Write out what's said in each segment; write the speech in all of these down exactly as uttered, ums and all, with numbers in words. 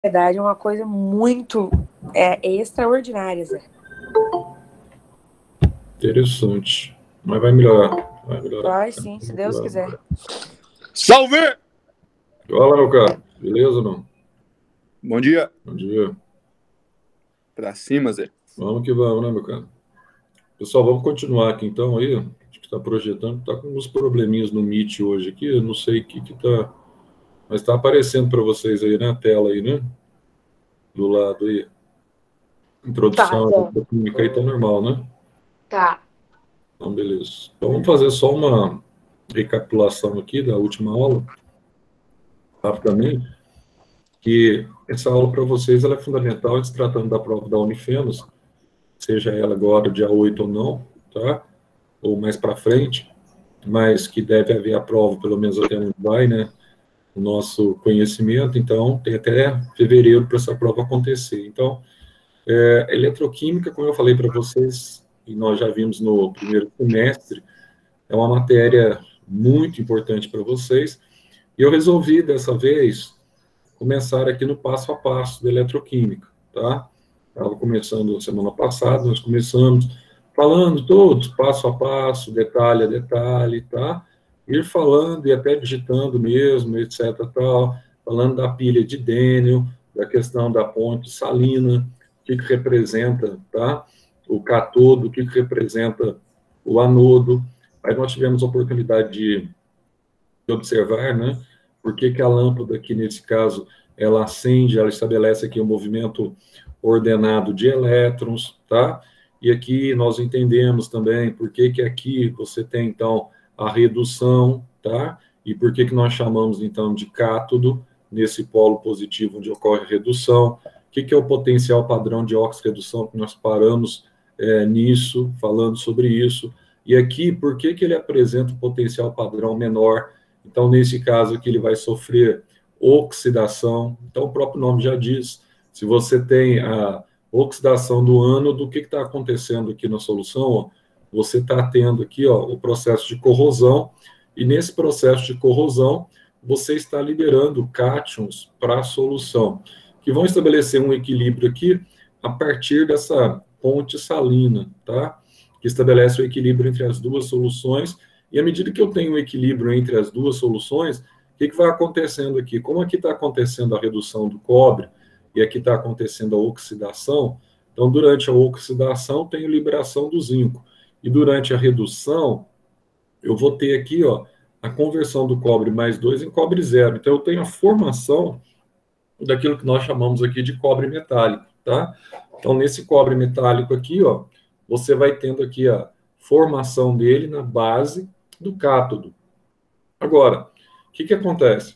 verdade, é uma coisa muito é, extraordinária, Zé. Interessante. Mas vai melhorar. Vai melhorar. Vai sim, se Deus quiser. Salve! Fala, meu cara. Beleza ou não? Bom dia. Bom dia. Pra cima, Zé. Vamos que vamos, né, meu cara? Pessoal, vamos continuar aqui então aí. A gente está projetando, está com uns probleminhas no Meet hoje aqui. Eu não sei o que que tá. Mas está aparecendo para vocês aí na tela aí, né? Do lado aí. Introdução Tá, da química aí tá normal, né? Tá. Então, beleza. Então vamos fazer só uma recapitulação aqui da última aula, rapidamente, que essa aula para vocês ela é fundamental, se tratando da prova da Unifenos, seja ela agora dia oito ou não, tá? Ou mais para frente, mas que deve haver a prova, pelo menos até onde vai, né? O nosso conhecimento, então tem até fevereiro para essa prova acontecer. Então, é, eletroquímica, como eu falei para vocês, e nós já vimos no primeiro semestre, é uma matéria muito importante para vocês, e eu resolvi, dessa vez, começar aqui no passo a passo da eletroquímica, tá? Estava começando semana passada, nós começamos falando todos, passo a passo, detalhe a detalhe, tá? Ir falando e até digitando mesmo, etc, tal, falando da pilha de Daniel, da questão da ponte salina, o que, que representa, tá? O cátodo, o que, que representa o anodo. Aí nós tivemos a oportunidade de, de observar, né? Por que, que a lâmpada aqui, nesse caso, ela acende, ela estabelece aqui um movimento ordenado de elétrons, tá? E aqui nós entendemos também por que, que aqui você tem, então, a redução, tá? E por que, que nós chamamos, então, de cátodo, nesse polo positivo onde ocorre a redução. O que, que é o potencial padrão de óxido-redução, que nós paramos é, nisso, falando sobre isso. E aqui, por que, que ele apresenta um potencial padrão menor? Então, nesse caso aqui, ele vai sofrer oxidação. Então, o próprio nome já diz. Se você tem a oxidação do ânodo, o que está acontecendo aqui na solução? Ó, você está tendo aqui ó, o processo de corrosão, e nesse processo de corrosão, você está liberando cátions para a solução, que vão estabelecer um equilíbrio aqui a partir dessa ponte salina, tá? Que estabelece o equilíbrio entre as duas soluções, e à medida que eu tenho um equilíbrio entre as duas soluções, o que, que vai acontecendo aqui? Como aqui está acontecendo a redução do cobre, e aqui está acontecendo a oxidação, então durante a oxidação tenho liberação do zinco, e durante a redução, eu vou ter aqui, ó, a conversão do cobre mais dois em cobre zero, então eu tenho a formação daquilo que nós chamamos aqui de cobre metálico, tá? Então nesse cobre metálico aqui, ó, você vai tendo aqui a formação dele na base do cátodo. Agora, o que que acontece?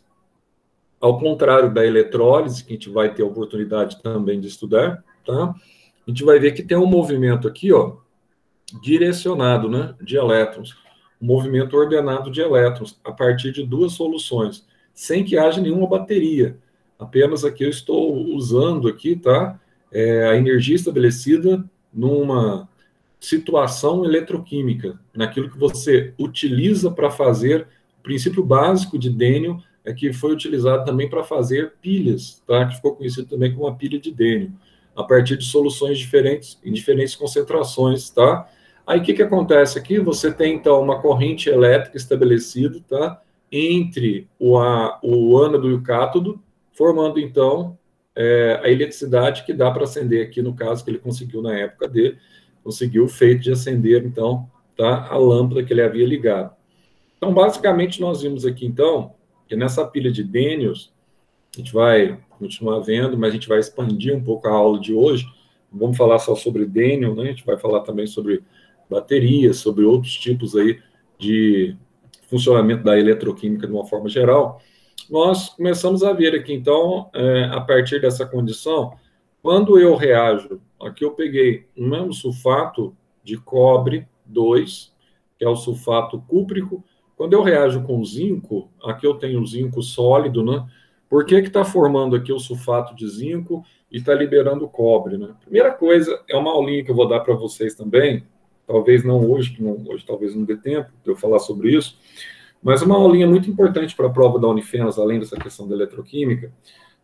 Ao contrário da eletrólise, que a gente vai ter a oportunidade também de estudar, tá? A gente vai ver que tem um movimento aqui, ó, direcionado, né, de elétrons, um movimento ordenado de elétrons, a partir de duas soluções, sem que haja nenhuma bateria. Apenas aqui eu estou usando aqui, tá, é, a energia estabelecida numa situação eletroquímica, naquilo que você utiliza para fazer o princípio básico de Daniel, é que foi utilizado também para fazer pilhas, tá? Que ficou conhecido também como a pilha de Daniel, a partir de soluções diferentes, em diferentes concentrações, tá? Aí o que, que acontece aqui? Você tem, então, uma corrente elétrica estabelecida, tá? Entre o, a, o ânodo e o cátodo, formando, então, é, a eletricidade que dá para acender aqui, no caso, que ele conseguiu na época dele, conseguiu o feito de acender, então, tá? A lâmpada que ele havia ligado. Então, basicamente, nós vimos aqui, então, que nessa pilha de Daniels, a gente vai continuar vendo, mas a gente vai expandir um pouco a aula de hoje. Não vamos falar só sobre Daniel, né? A gente vai falar também sobre baterias, sobre outros tipos aí de funcionamento da eletroquímica de uma forma geral. Nós começamos a ver aqui, então, é, a partir dessa condição, quando eu reajo, aqui eu peguei o mesmo sulfato de cobre dois, que é o sulfato cúprico. Quando eu reajo com zinco, aqui eu tenho o zinco sólido, né? Por que que está formando aqui o sulfato de zinco e está liberando cobre, né? Primeira coisa, é uma aulinha que eu vou dar para vocês também, talvez não hoje, que não, hoje talvez não dê tempo de eu falar sobre isso, mas uma aulinha muito importante para a prova da Unifenos, além dessa questão da eletroquímica,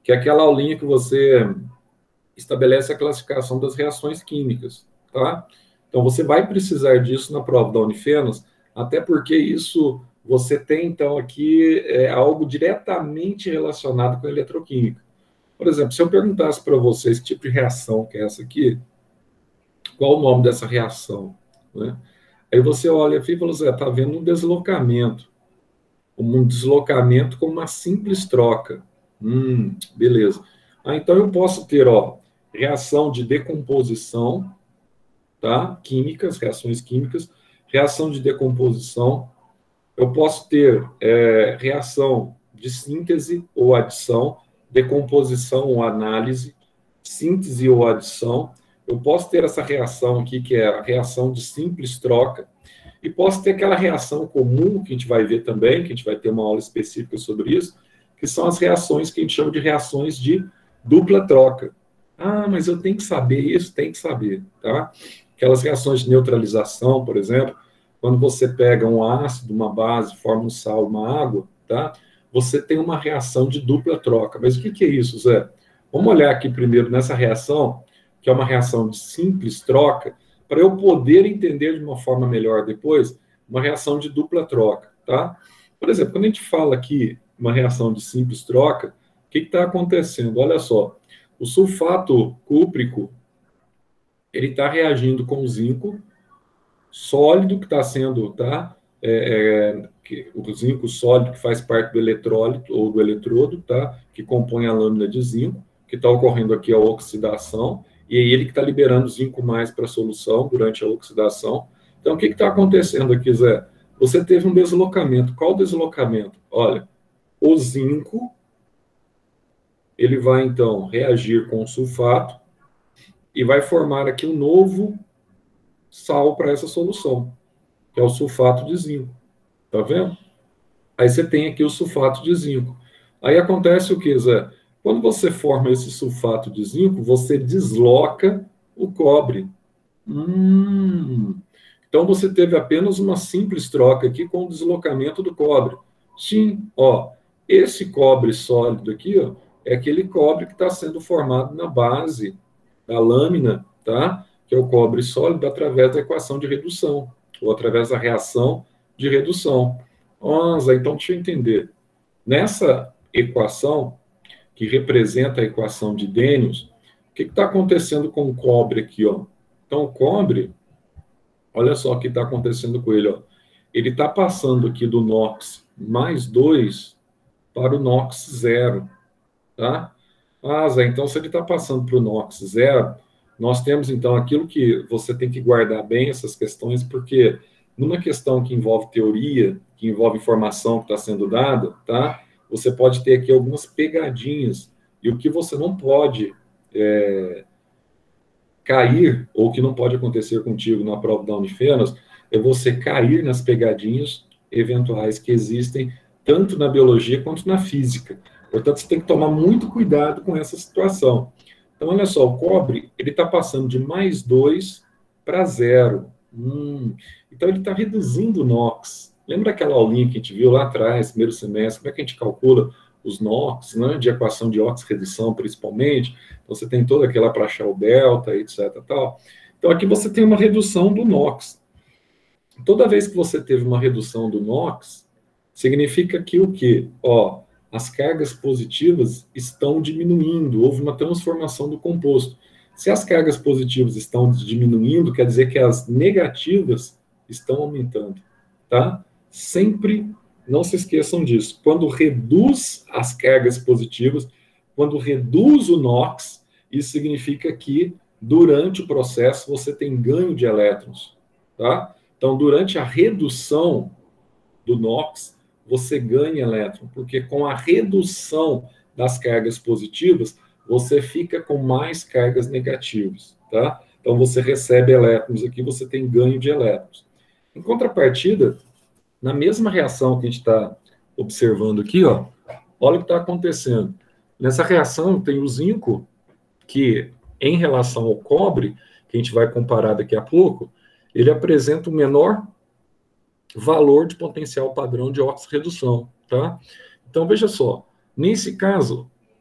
que é aquela aulinha que você estabelece a classificação das reações químicas, tá? Então, você vai precisar disso na prova da Unifenas, até porque isso você tem, então, aqui é, algo diretamente relacionado com a eletroquímica. Por exemplo, se eu perguntasse para vocês que tipo de reação que é essa aqui, qual o nome dessa reação, né? Aí você olha e fala, Zé, está havendo um deslocamento. Um deslocamento com uma simples troca. Hum, beleza. Ah, então eu posso ter, ó, reação de decomposição, tá? Químicas, reações químicas, reação de decomposição. Eu posso ter é, reação de síntese ou adição, decomposição ou análise, síntese ou adição. Eu posso ter essa reação aqui, que é a reação de simples troca, e posso ter aquela reação comum, que a gente vai ver também, que a gente vai ter uma aula específica sobre isso, que são as reações que a gente chama de reações de dupla troca. Ah, mas eu tenho que saber isso, tem que saber, tá? Aquelas reações de neutralização, por exemplo, quando você pega um ácido, uma base, forma um sal, uma água, tá? Você tem uma reação de dupla troca. Mas o que, que é isso, Zé? Vamos olhar aqui primeiro nessa reação, que é uma reação de simples troca, para eu poder entender de uma forma melhor depois, uma reação de dupla troca, tá? Por exemplo, quando a gente fala aqui uma reação de simples troca, o que está acontecendo? Olha só, o sulfato cúprico, ele está reagindo com o zinco sólido que está sendo, tá? É, é, que, o zinco sólido que faz parte do eletrólito ou do eletrodo, tá? Que compõe a lâmina de zinco, que está ocorrendo aqui a oxidação, e é ele que está liberando zinco mais para a solução durante a oxidação. Então, o que está acontecendo aqui, Zé? Você teve um deslocamento. Qual deslocamento? Olha, o zinco, ele vai, então, reagir com o sulfato e vai formar aqui um novo sal para essa solução, que é o sulfato de zinco. Tá vendo? Aí você tem aqui o sulfato de zinco. Aí acontece o que, Zé? Quando você forma esse sulfato de zinco, você desloca o cobre. Hum. Então você teve apenas uma simples troca aqui com o deslocamento do cobre. Sim, ó, esse cobre sólido aqui, ó, é aquele cobre que está sendo formado na base da lâmina, tá? Que é o cobre sólido através da equação de redução, ou através da reação de redução. Nossa, então deixa eu entender. Nessa equação, que representa a equação de Denius, o que está acontecendo com o cobre aqui, ó? Então, o cobre, olha só o que está acontecendo com ele, ó. Ele está passando aqui do NOx mais dois para o NOx zero, tá? Ah, Zé, então se ele está passando para o NOx zero, nós temos, então, aquilo que você tem que guardar bem essas questões, porque numa questão que envolve teoria, que envolve informação que está sendo dada, tá? Você pode ter aqui algumas pegadinhas, e o que você não pode é, cair, ou que não pode acontecer contigo na prova da Unifenas, é você cair nas pegadinhas eventuais que existem, tanto na biologia quanto na física. Portanto, você tem que tomar muito cuidado com essa situação. Então, olha só, o cobre, ele está passando de mais dois para zero. Hum, então, ele está reduzindo o NOx. Lembra aquela aulinha que a gente viu lá atrás, primeiro semestre, como é que a gente calcula os NOx, né, de equação de oxirredução, principalmente? Então, você tem toda aquela para achar o delta, etc. Tal. Então, aqui você tem uma redução do NOx. Toda vez que você teve uma redução do NOx, significa que o quê? Ó, as cargas positivas estão diminuindo, houve uma transformação do composto. Se as cargas positivas estão diminuindo, quer dizer que as negativas estão aumentando, tá? Sempre não se esqueçam disso. Quando reduz as cargas positivas, quando reduz o NOx, isso significa que durante o processo você tem ganho de elétrons, tá? Então, durante a redução do NOx, você ganha elétron, porque com a redução das cargas positivas, você fica com mais cargas negativas, tá? Então, você recebe elétrons aqui, você tem ganho de elétrons. Em contrapartida, na mesma reação que a gente está observando aqui, ó, olha o que está acontecendo. Nessa reação tem o zinco, que em relação ao cobre, que a gente vai comparar daqui a pouco, ele apresenta o menor valor de potencial padrão de oxirredução, tá? Então, veja só, nesse caso,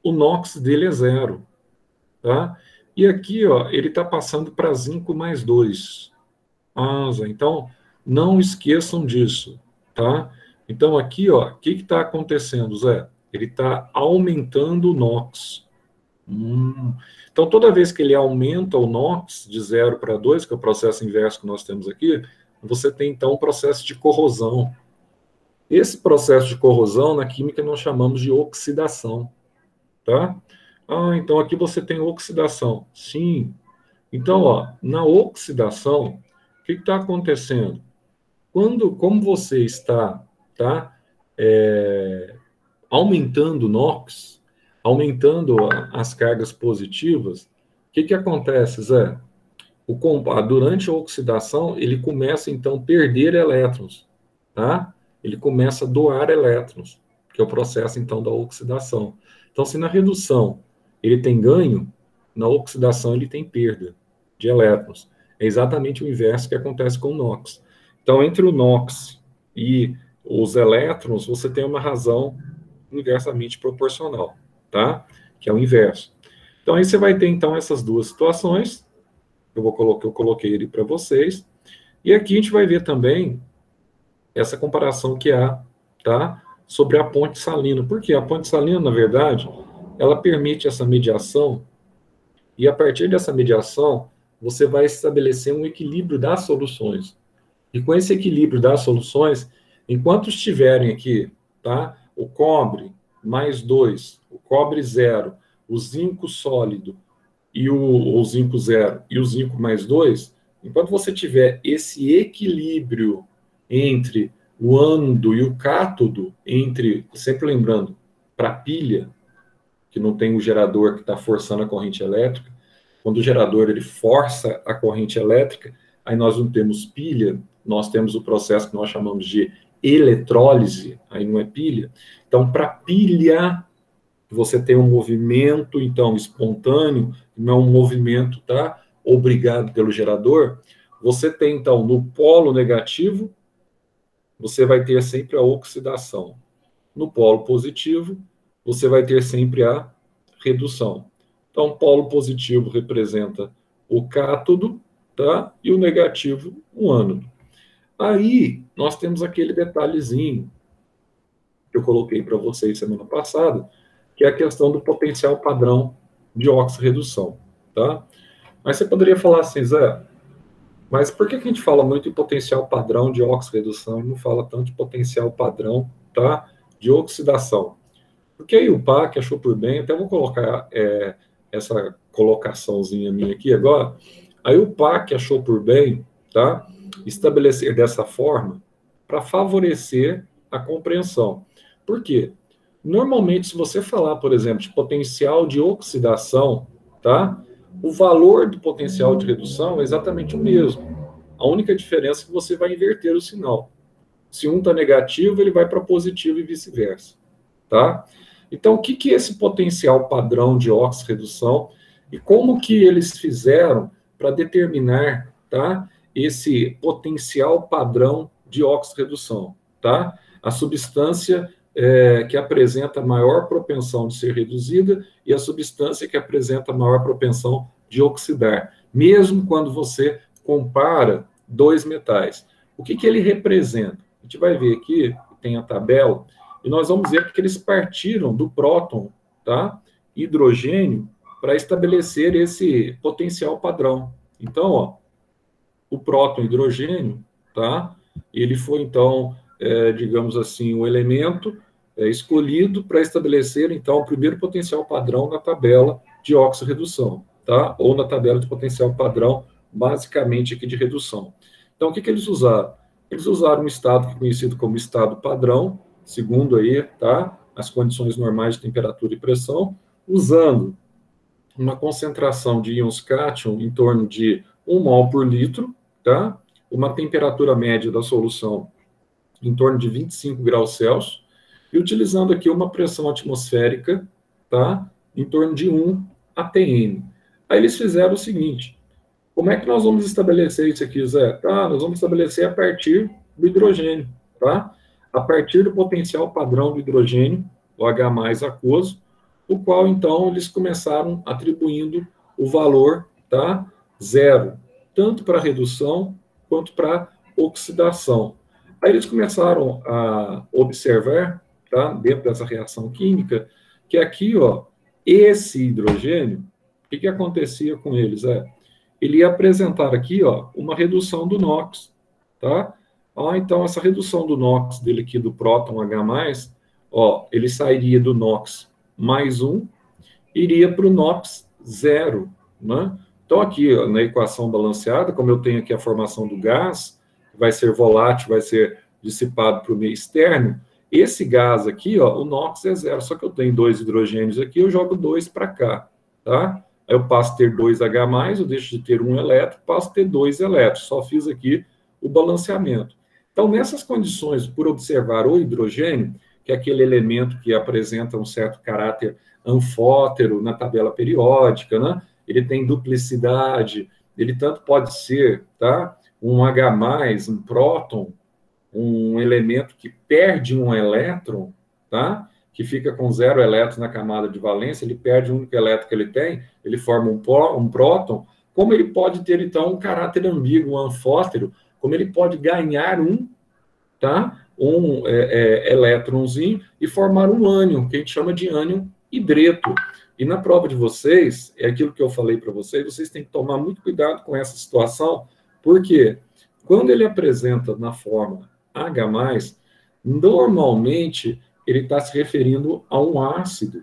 o NOx dele é zero, tá? E aqui, ó, ele está passando para zinco mais dois. Ah, Zé, então, não esqueçam disso, tá? Então, aqui, ó, o que está acontecendo, Zé? Ele está aumentando o NOx. Hum. Então, toda vez que ele aumenta o NOx de zero para dois, que é o processo inverso que nós temos aqui, você tem, então, um processo de corrosão. Esse processo de corrosão, na química, nós chamamos de oxidação, tá? Ah, então aqui você tem oxidação. Sim. Então, ó, na oxidação, o que está acontecendo? Quando, como você está, tá, é, aumentando o NOx, aumentando a, as cargas positivas, o que, que acontece, Zé? O, durante a oxidação, ele começa, então, a perder elétrons, tá? Ele começa a doar elétrons, que é o processo, então, da oxidação. Então, se na redução ele tem ganho, na oxidação ele tem perda de elétrons. É exatamente o inverso que acontece com o NOx. Então, entre o NOx e os elétrons, você tem uma razão inversamente proporcional, tá? Que é o inverso. Então, aí você vai ter, então, essas duas situações. Eu vou colocar, eu coloquei ele para vocês. E aqui a gente vai ver também essa comparação que há, tá? Sobre a ponte salina. Por quê? A ponte salina, na verdade, ela permite essa mediação, e a partir dessa mediação, você vai estabelecer um equilíbrio das soluções. E com esse equilíbrio das soluções, enquanto estiverem aqui, tá? O cobre mais dois, o cobre zero, o zinco sólido e o, o zinco zero e o zinco mais dois, enquanto você tiver esse equilíbrio entre o ânodo e o cátodo, entre, sempre lembrando, para pilha, que não tem o gerador que está forçando a corrente elétrica, quando o gerador ele força a corrente elétrica, aí nós não temos pilha, nós temos o processo que nós chamamos de eletrólise, aí não é pilha. Então, para pilha, você tem um movimento, então, espontâneo, não é um movimento, tá, obrigado pelo gerador, você tem, então, no polo negativo, você vai ter sempre a oxidação. No polo positivo, você vai ter sempre a redução. Então, o polo positivo representa o cátodo, tá? E o negativo, o ânodo. Aí, nós temos aquele detalhezinho que eu coloquei para vocês semana passada, que é a questão do potencial padrão de oxirredução, tá? Mas você poderia falar assim, Zé, mas por que a gente fala muito em potencial padrão de oxirredução e não fala tanto de potencial padrão, tá, de oxidação? Porque aí o P A C achou por bem, até vou colocar é, essa colocaçãozinha minha aqui agora, aí o P A C achou por bem, tá, estabelecer dessa forma para favorecer a compreensão. Por quê? Normalmente, se você falar, por exemplo, de potencial de oxidação, tá, o valor do potencial de redução é exatamente o mesmo. A única diferença é que você vai inverter o sinal. Se um está negativo, ele vai para positivo e vice-versa, tá? Então, o que, que é esse potencial padrão de oxirredução e como que eles fizeram para determinar, tá, esse potencial padrão de oxirredução, tá? A substância é, que apresenta maior propensão de ser reduzida e a substância que apresenta maior propensão de oxidar, mesmo quando você compara dois metais. O que, que ele representa? A gente vai ver aqui, tem a tabela, e nós vamos ver que eles partiram do próton, tá? Hidrogênio, para estabelecer esse potencial padrão. Então, ó, o próton hidrogênio, tá? Ele foi, então, é, digamos assim, o elemento é, escolhido para estabelecer, então, o primeiro potencial padrão na tabela de oxirredução, tá? Ou na tabela de potencial padrão, basicamente aqui de redução. Então, o que, que eles usaram? Eles usaram um estado que é conhecido como estado padrão, segundo aí, tá? As condições normais de temperatura e pressão, usando uma concentração de íons cátion em torno de um mol por litro, tá? Uma temperatura média da solução em torno de vinte e cinco graus Celsius, e utilizando aqui uma pressão atmosférica, tá? Em torno de um atm. Aí eles fizeram o seguinte, como é que nós vamos estabelecer isso aqui, Zé? Tá, nós vamos estabelecer a partir do hidrogênio, tá? A partir do potencial padrão do hidrogênio, o H mais aquoso, o qual, então, eles começaram atribuindo o valor, tá, zero, tanto para redução quanto para oxidação. Aí eles começaram a observar, tá, dentro dessa reação química, que aqui, ó, esse hidrogênio, o que, que acontecia com eles? É, ele ia apresentar aqui, ó, uma redução do NOx, tá? Ó, então, essa redução do NOx dele aqui, do próton H+, ó, ele sairia do NOx mais um, iria para o NOx zero, né? Então, aqui, ó, na equação balanceada, como eu tenho aqui a formação do gás, vai ser volátil, vai ser dissipado para o meio externo, esse gás aqui, ó, o NOx é zero, só que eu tenho dois hidrogênios aqui, eu jogo dois para cá, tá? Aí eu passo a ter dois H+, eu deixo de ter um elétron, passo a ter dois elétrons, só fiz aqui o balanceamento. Então, nessas condições, por observar o hidrogênio, que é aquele elemento que apresenta um certo caráter anfótero na tabela periódica, né? Ele tem duplicidade, ele tanto pode ser, tá, um H+, um próton, um elemento que perde um elétron, tá, que fica com zero elétrons na camada de valência, ele perde o único elétron que ele tem, ele forma um, pró, um próton, como ele pode ter, então, um caráter ambíguo, um anfótero, como ele pode ganhar um, tá, um é, é, elétronzinho e formar um ânion, que a gente chama de ânion hidreto. E na prova de vocês, é aquilo que eu falei para vocês, vocês têm que tomar muito cuidado com essa situação, porque quando ele apresenta na forma H+, normalmente ele está se referindo a um ácido,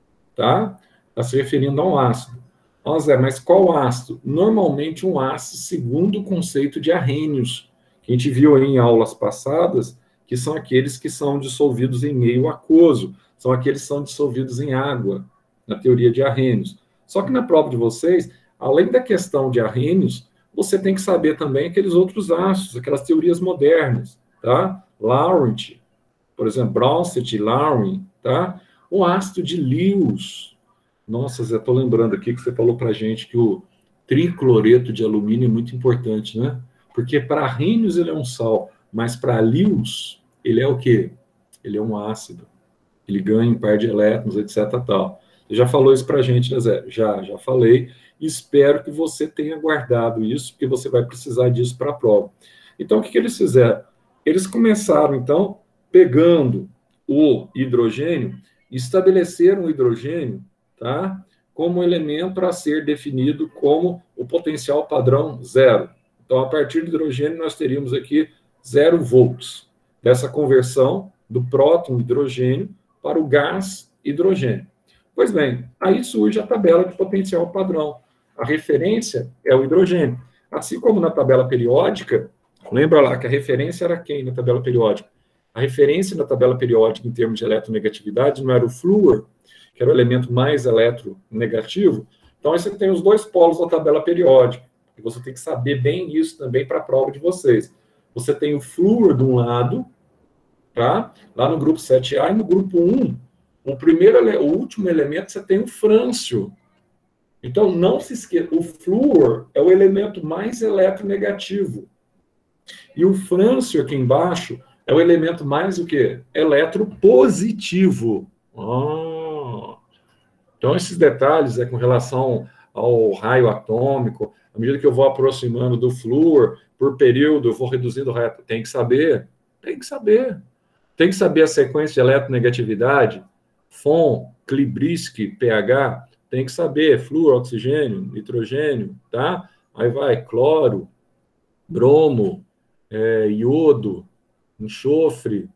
tá? Está se referindo a um ácido. Ó, Zé, mas qual ácido? Normalmente um ácido segundo o conceito de arrênios, que a gente viu aí em aulas passadas, que são aqueles que são dissolvidos em meio aquoso, são aqueles que são dissolvidos em água, na teoria de arrênios. Só que na prova de vocês, além da questão de arrênios, você tem que saber também aqueles outros ácidos, aquelas teorias modernas, tá? Laurent, por exemplo, Bronsted, Laurent, tá? O ácido de Lewis. Nossa, Zé, estou lembrando aqui que você falou para a gente que o tricloreto de alumínio é muito importante, né? Porque para arrênios ele é um sal, mas para Lewis ele é o quê? Ele é um ácido. Ele ganha um par de elétrons, etc. Tal. Você já falou isso para a gente, né, Zé? Já, já falei. Espero que você tenha guardado isso, porque você vai precisar disso para a prova. Então, o que, que eles fizeram? Eles começaram, então, pegando o hidrogênio, estabeleceram o hidrogênio, tá, como elemento a ser definido como o potencial padrão zero. Então, a partir do hidrogênio, nós teríamos aqui zero volts, dessa conversão do próton hidrogênio para o gás hidrogênio. Pois bem, aí surge a tabela de potencial padrão. A referência é o hidrogênio. Assim como na tabela periódica, lembra lá que a referência era quem na tabela periódica? A referência na tabela periódica em termos de eletronegatividade não era o flúor, que era o elemento mais eletronegativo. Então, aí você tem os dois polos da tabela periódica. E você tem que saber bem isso também para a prova de vocês. Você tem o flúor de um lado, tá? Lá no grupo sete A, e no grupo um, o, primeiro, o último elemento, você tem o frâncio. Então, não se esqueça, o flúor é o elemento mais eletronegativo. E o frâncio aqui embaixo é o elemento mais o quê? Eletropositivo. Ah. Então, esses detalhes é com relação ao raio atômico, à medida que eu vou aproximando do flúor, por período, eu vou reduzindo o raio. Tem que saber, tem que saber. Tem que saber a sequência de eletronegatividade, Von, Klibrisky, pH, tem que saber, flúor, oxigênio, nitrogênio, tá? Aí vai cloro, bromo, é, iodo, enxofre,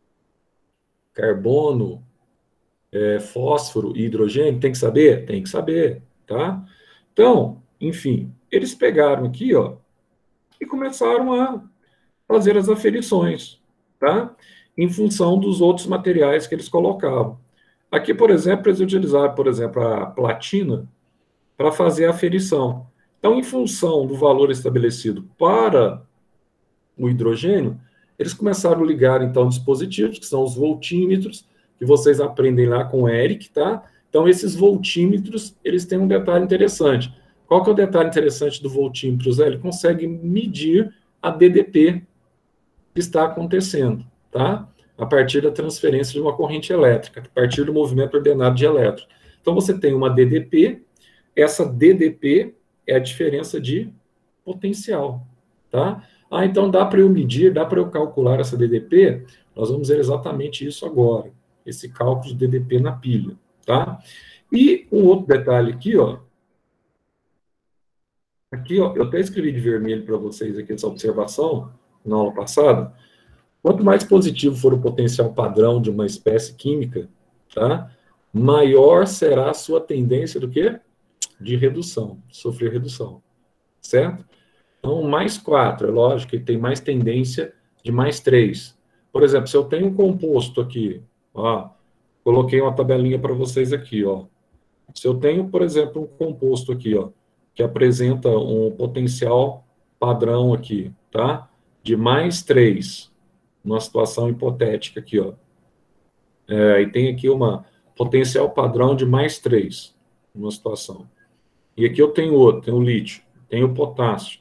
carbono, é, fósforo e hidrogênio, tem que saber? Tem que saber, tá? Então, enfim, eles pegaram aqui, ó, e começaram a fazer as aferições, tá? Em função dos outros materiais que eles colocavam. Aqui, por exemplo, eles utilizaram, por exemplo, a platina para fazer a aferição. Então, em função do valor estabelecido para o hidrogênio, eles começaram a ligar, então, dispositivos, que são os voltímetros, que vocês aprendem lá com o Eric, tá? Então, esses voltímetros, eles têm um detalhe interessante. Qual que é o detalhe interessante do voltímetro, Zé? Ele consegue medir a D D P que está acontecendo, tá? A partir da transferência de uma corrente elétrica, a partir do movimento ordenado de elétrons. Então, você tem uma D D P, essa D D P é a diferença de potencial, tá? Ah, então dá para eu medir, dá para eu calcular essa D D P? Nós vamos ver exatamente isso agora, esse cálculo de D D P na pilha, tá? E um outro detalhe aqui, ó, aqui, ó, eu até escrevi de vermelho para vocês aqui essa observação na aula passada. Quanto mais positivo for o potencial padrão de uma espécie química, tá? Maior será a sua tendência do quê? De redução, sofrer redução, certo? Então, mais quatro, é lógico que tem mais tendência de mais três. Por exemplo, se eu tenho um composto aqui, ó, coloquei uma tabelinha para vocês aqui, ó. Se eu tenho, por exemplo, um composto aqui, ó, que apresenta um potencial padrão aqui, tá? De mais três, numa situação hipotética aqui, ó. É, e tem aqui uma potencial padrão de mais três, numa situação. E aqui eu tenho outro, tenho o lítio, tenho o potássio,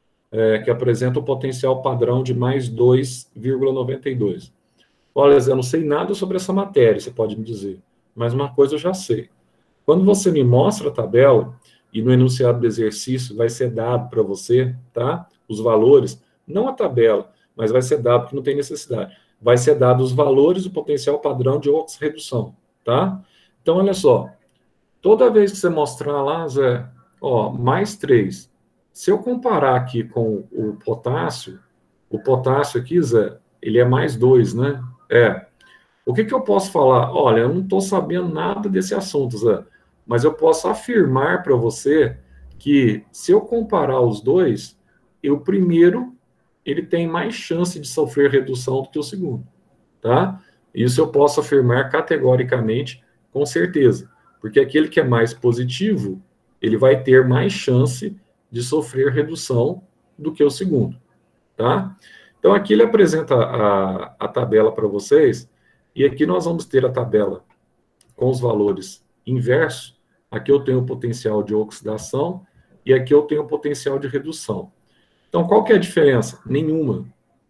é, que apresenta o potencial padrão de mais dois vírgula noventa e dois. Olha, eu não sei nada sobre essa matéria, você pode me dizer, mas uma coisa eu já sei. Quando você me mostra a tabela, e no enunciado do exercício vai ser dado para você, tá? Os valores, não a tabela, mas vai ser dado, porque não tem necessidade. Vai ser dado os valores do potencial padrão de oxirredução, tá? Então, olha só, toda vez que você mostrar lá, Zé, ó, mais três, se eu comparar aqui com o potássio, o potássio aqui, Zé, ele é mais dois, né? É. O que que eu posso falar? Olha, eu não estou sabendo nada desse assunto, Zé, mas eu posso afirmar para você que, se eu comparar os dois, o primeiro, ele tem mais chance de sofrer redução do que o segundo, tá? Isso eu posso afirmar categoricamente, com certeza, porque aquele que é mais positivo, ele vai ter mais chance de sofrer redução do que o segundo, tá? Então, aqui ele apresenta a, a tabela para vocês, e aqui nós vamos ter a tabela com os valores inversos. Aqui eu tenho o potencial de oxidação e aqui eu tenho o potencial de redução. Então, qual que é a diferença? Nenhuma.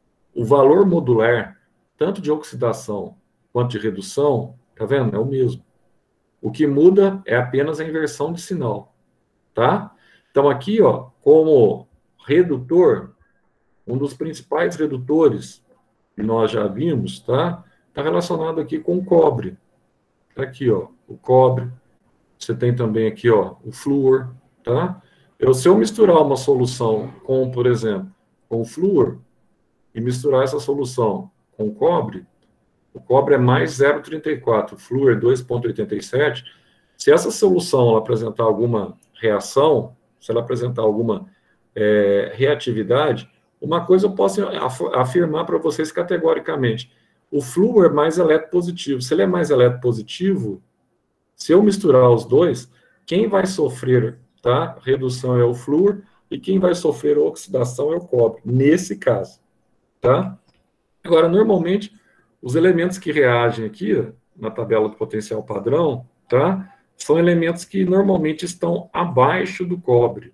O valor modular, tanto de oxidação quanto de redução, tá vendo? É o mesmo. O que muda é apenas a inversão de sinal, tá? Então, aqui, ó, como redutor, um dos principais redutores que nós já vimos, tá? Está relacionado aqui com o cobre. Tá aqui, ó, o cobre. Você tem também aqui, ó, o flúor, tá? Eu, se eu misturar uma solução com, por exemplo, com o flúor, e misturar essa solução com o cobre, o cobre é mais zero vírgula trinta e quatro, o flúor é dois vírgula oitenta e sete. Se essa solução ela apresentar alguma reação, se ela apresentar alguma é, reatividade, uma coisa eu posso afirmar para vocês categoricamente. O flúor é mais eletropositivo. Se ele é mais eletropositivo, se eu misturar os dois, quem vai sofrer, tá, redução é o flúor e quem vai sofrer oxidação é o cobre, nesse caso, tá? Agora, normalmente, os elementos que reagem aqui, na tabela do potencial padrão, tá, são elementos que normalmente estão abaixo do cobre.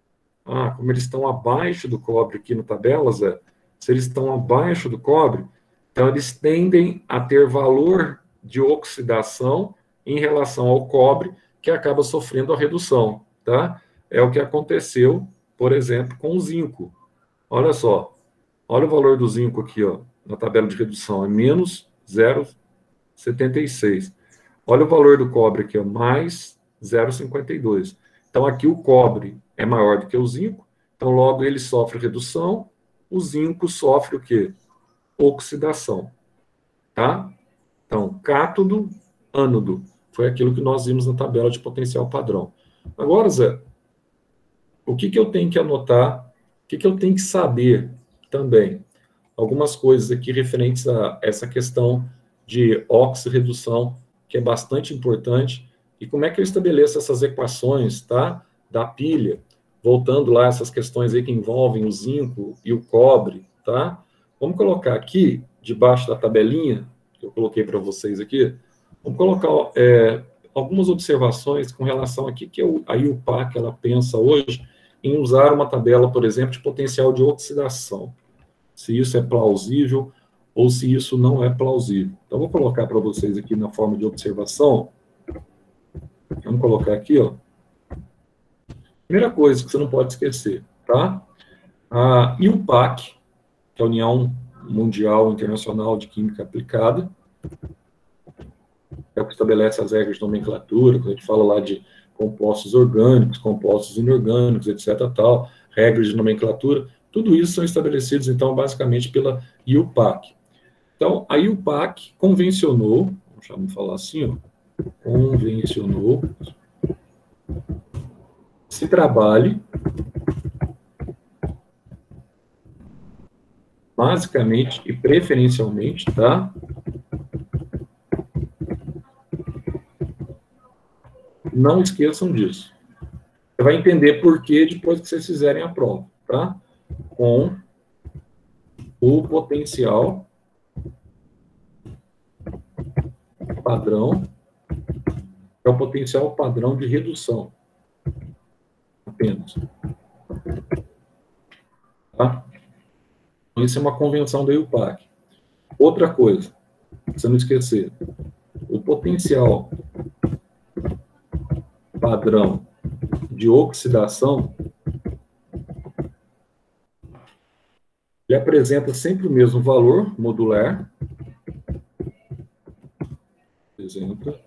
Ah, como eles estão abaixo do cobre aqui na tabela, Zé, se eles estão abaixo do cobre, então eles tendem a ter valor de oxidação em relação ao cobre, que acaba sofrendo a redução, tá? É o que aconteceu, por exemplo, com o zinco. Olha só, olha o valor do zinco aqui, ó, na tabela de redução, é menos zero vírgula setenta e seis. Olha o valor do cobre aqui, ó, mais zero vírgula cinquenta e dois. Então, aqui o cobre é maior do que o zinco, então logo ele sofre redução, o zinco sofre o quê? Oxidação, tá? Então, cátodo, ânodo. Foi aquilo que nós vimos na tabela de potencial padrão. Agora, Zé, o que, que eu tenho que anotar? O que, que eu tenho que saber também? Algumas coisas aqui referentes a essa questão de oxirredução, que é bastante importante. E como é que eu estabeleço essas equações, tá? Da pilha, voltando lá essas questões aí que envolvem o zinco e o cobre, tá? Vamos colocar aqui, debaixo da tabelinha, que eu coloquei para vocês aqui, vamos colocar é, algumas observações com relação aqui que a U P A C ela pensa hoje em usar uma tabela, por exemplo, de potencial de oxidação. Se isso é plausível ou se isso não é plausível. Então, vou colocar para vocês aqui na forma de observação. Vamos colocar aqui, ó. Primeira coisa que você não pode esquecer, tá? A I U P A C, que é a União Mundial Internacional de Química Aplicada, é o que estabelece as regras de nomenclatura, quando a gente fala lá de compostos orgânicos, compostos inorgânicos, etc, tal, regras de nomenclatura, tudo isso são estabelecidos, então, basicamente pela I U P A C. Então, a I U P A C convencionou, vamos falar assim, ó, convencionou, se trabalhe basicamente e preferencialmente, tá? Não esqueçam disso. Você vai entender por que depois que vocês fizerem a prova, tá? Com o potencial padrão, é o potencial padrão de redução. Apenas. Tá? Então, isso é uma convenção da I U P A C. Outra coisa, pra você não esquecer, o potencial padrão de oxidação, ele apresenta sempre o mesmo valor modular. Apresenta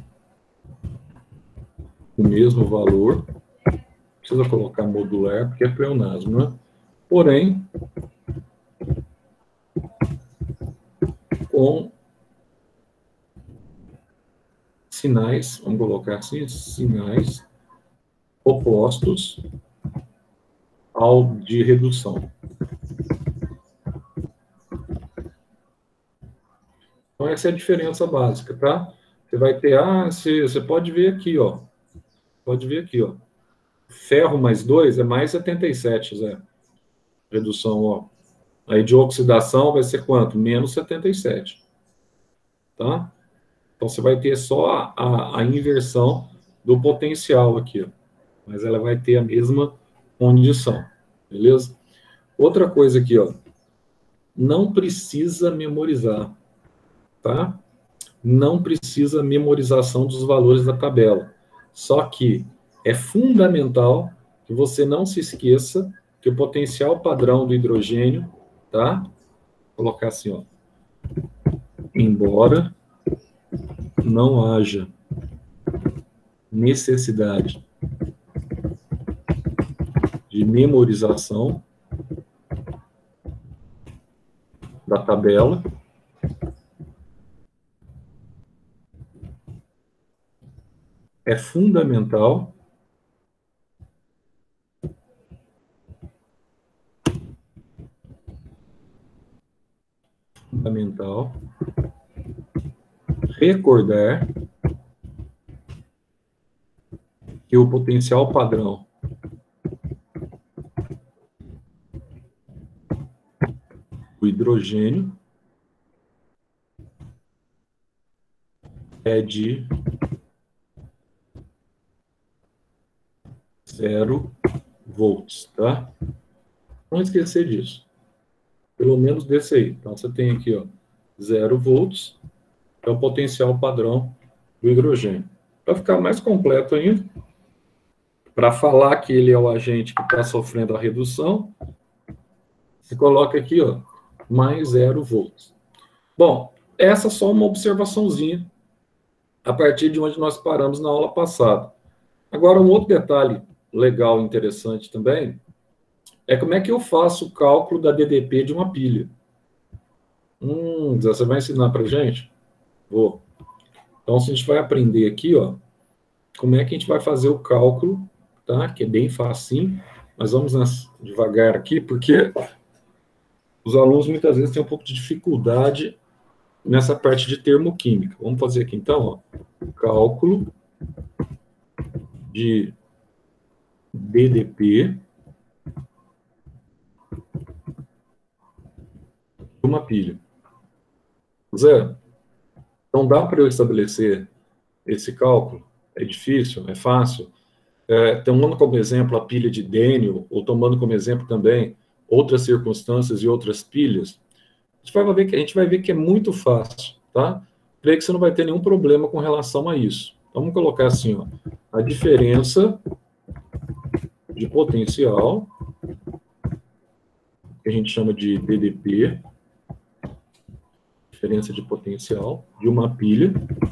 o mesmo valor. Precisa colocar modular, porque é pleonasmo, né? Porém, com sinais, vamos colocar assim, sinais opostos ao de redução. Então, essa é a diferença básica, tá? Você vai ter, ah, você, você pode ver aqui, ó. Pode ver aqui, ó. Ferro mais dois é mais setenta e sete, Zé. Redução, ó. Aí de oxidação vai ser quanto? Menos setenta e sete. Tá? Então, você vai ter só a, a, a inversão do potencial aqui, ó. Mas ela vai ter a mesma condição. Beleza? Outra coisa aqui, ó. Não precisa memorizar. Tá? Não precisa memorização dos valores da tabela. Só que é fundamental que você não se esqueça que o potencial padrão do hidrogênio, tá? Vou colocar assim, ó. Embora não haja necessidade de memorização da tabela, é fundamental fundamental recordar que o potencial padrão do hidrogênio é de zero volts, tá? Não esquecer disso. Pelo menos desse aí. Então, você tem aqui, ó, zero volts, que é o potencial padrão do hidrogênio. Para ficar mais completo ainda, para falar que ele é o agente que está sofrendo a redução, você coloca aqui, ó, mais zero volts. Bom, essa é só uma observaçãozinha a partir de onde nós paramos na aula passada. Agora, um outro detalhe legal e interessante também é como é que eu faço o cálculo da D D P de uma pilha. Hum, você vai ensinar para a gente? Vou. Então, a gente vai aprender aqui, ó, como é que a gente vai fazer o cálculo, tá? Que é bem facinho, mas vamos nas, devagar aqui, porque os alunos muitas vezes têm um pouco de dificuldade nessa parte de termoquímica. Vamos fazer aqui, então, ó, cálculo de D D P de uma pilha. Zé, então dá para eu estabelecer esse cálculo? É difícil? É fácil? É, tomando como exemplo a pilha de Daniel, ou tomando como exemplo também outras circunstâncias e outras pilhas, a gente vai ver que, a gente vai ver que é muito fácil, tá? Creio que você não vai ter nenhum problema com relação a isso, Vamos colocar assim, ó, a diferença de potencial, que a gente chama de D D P, diferença de potencial de uma pilha,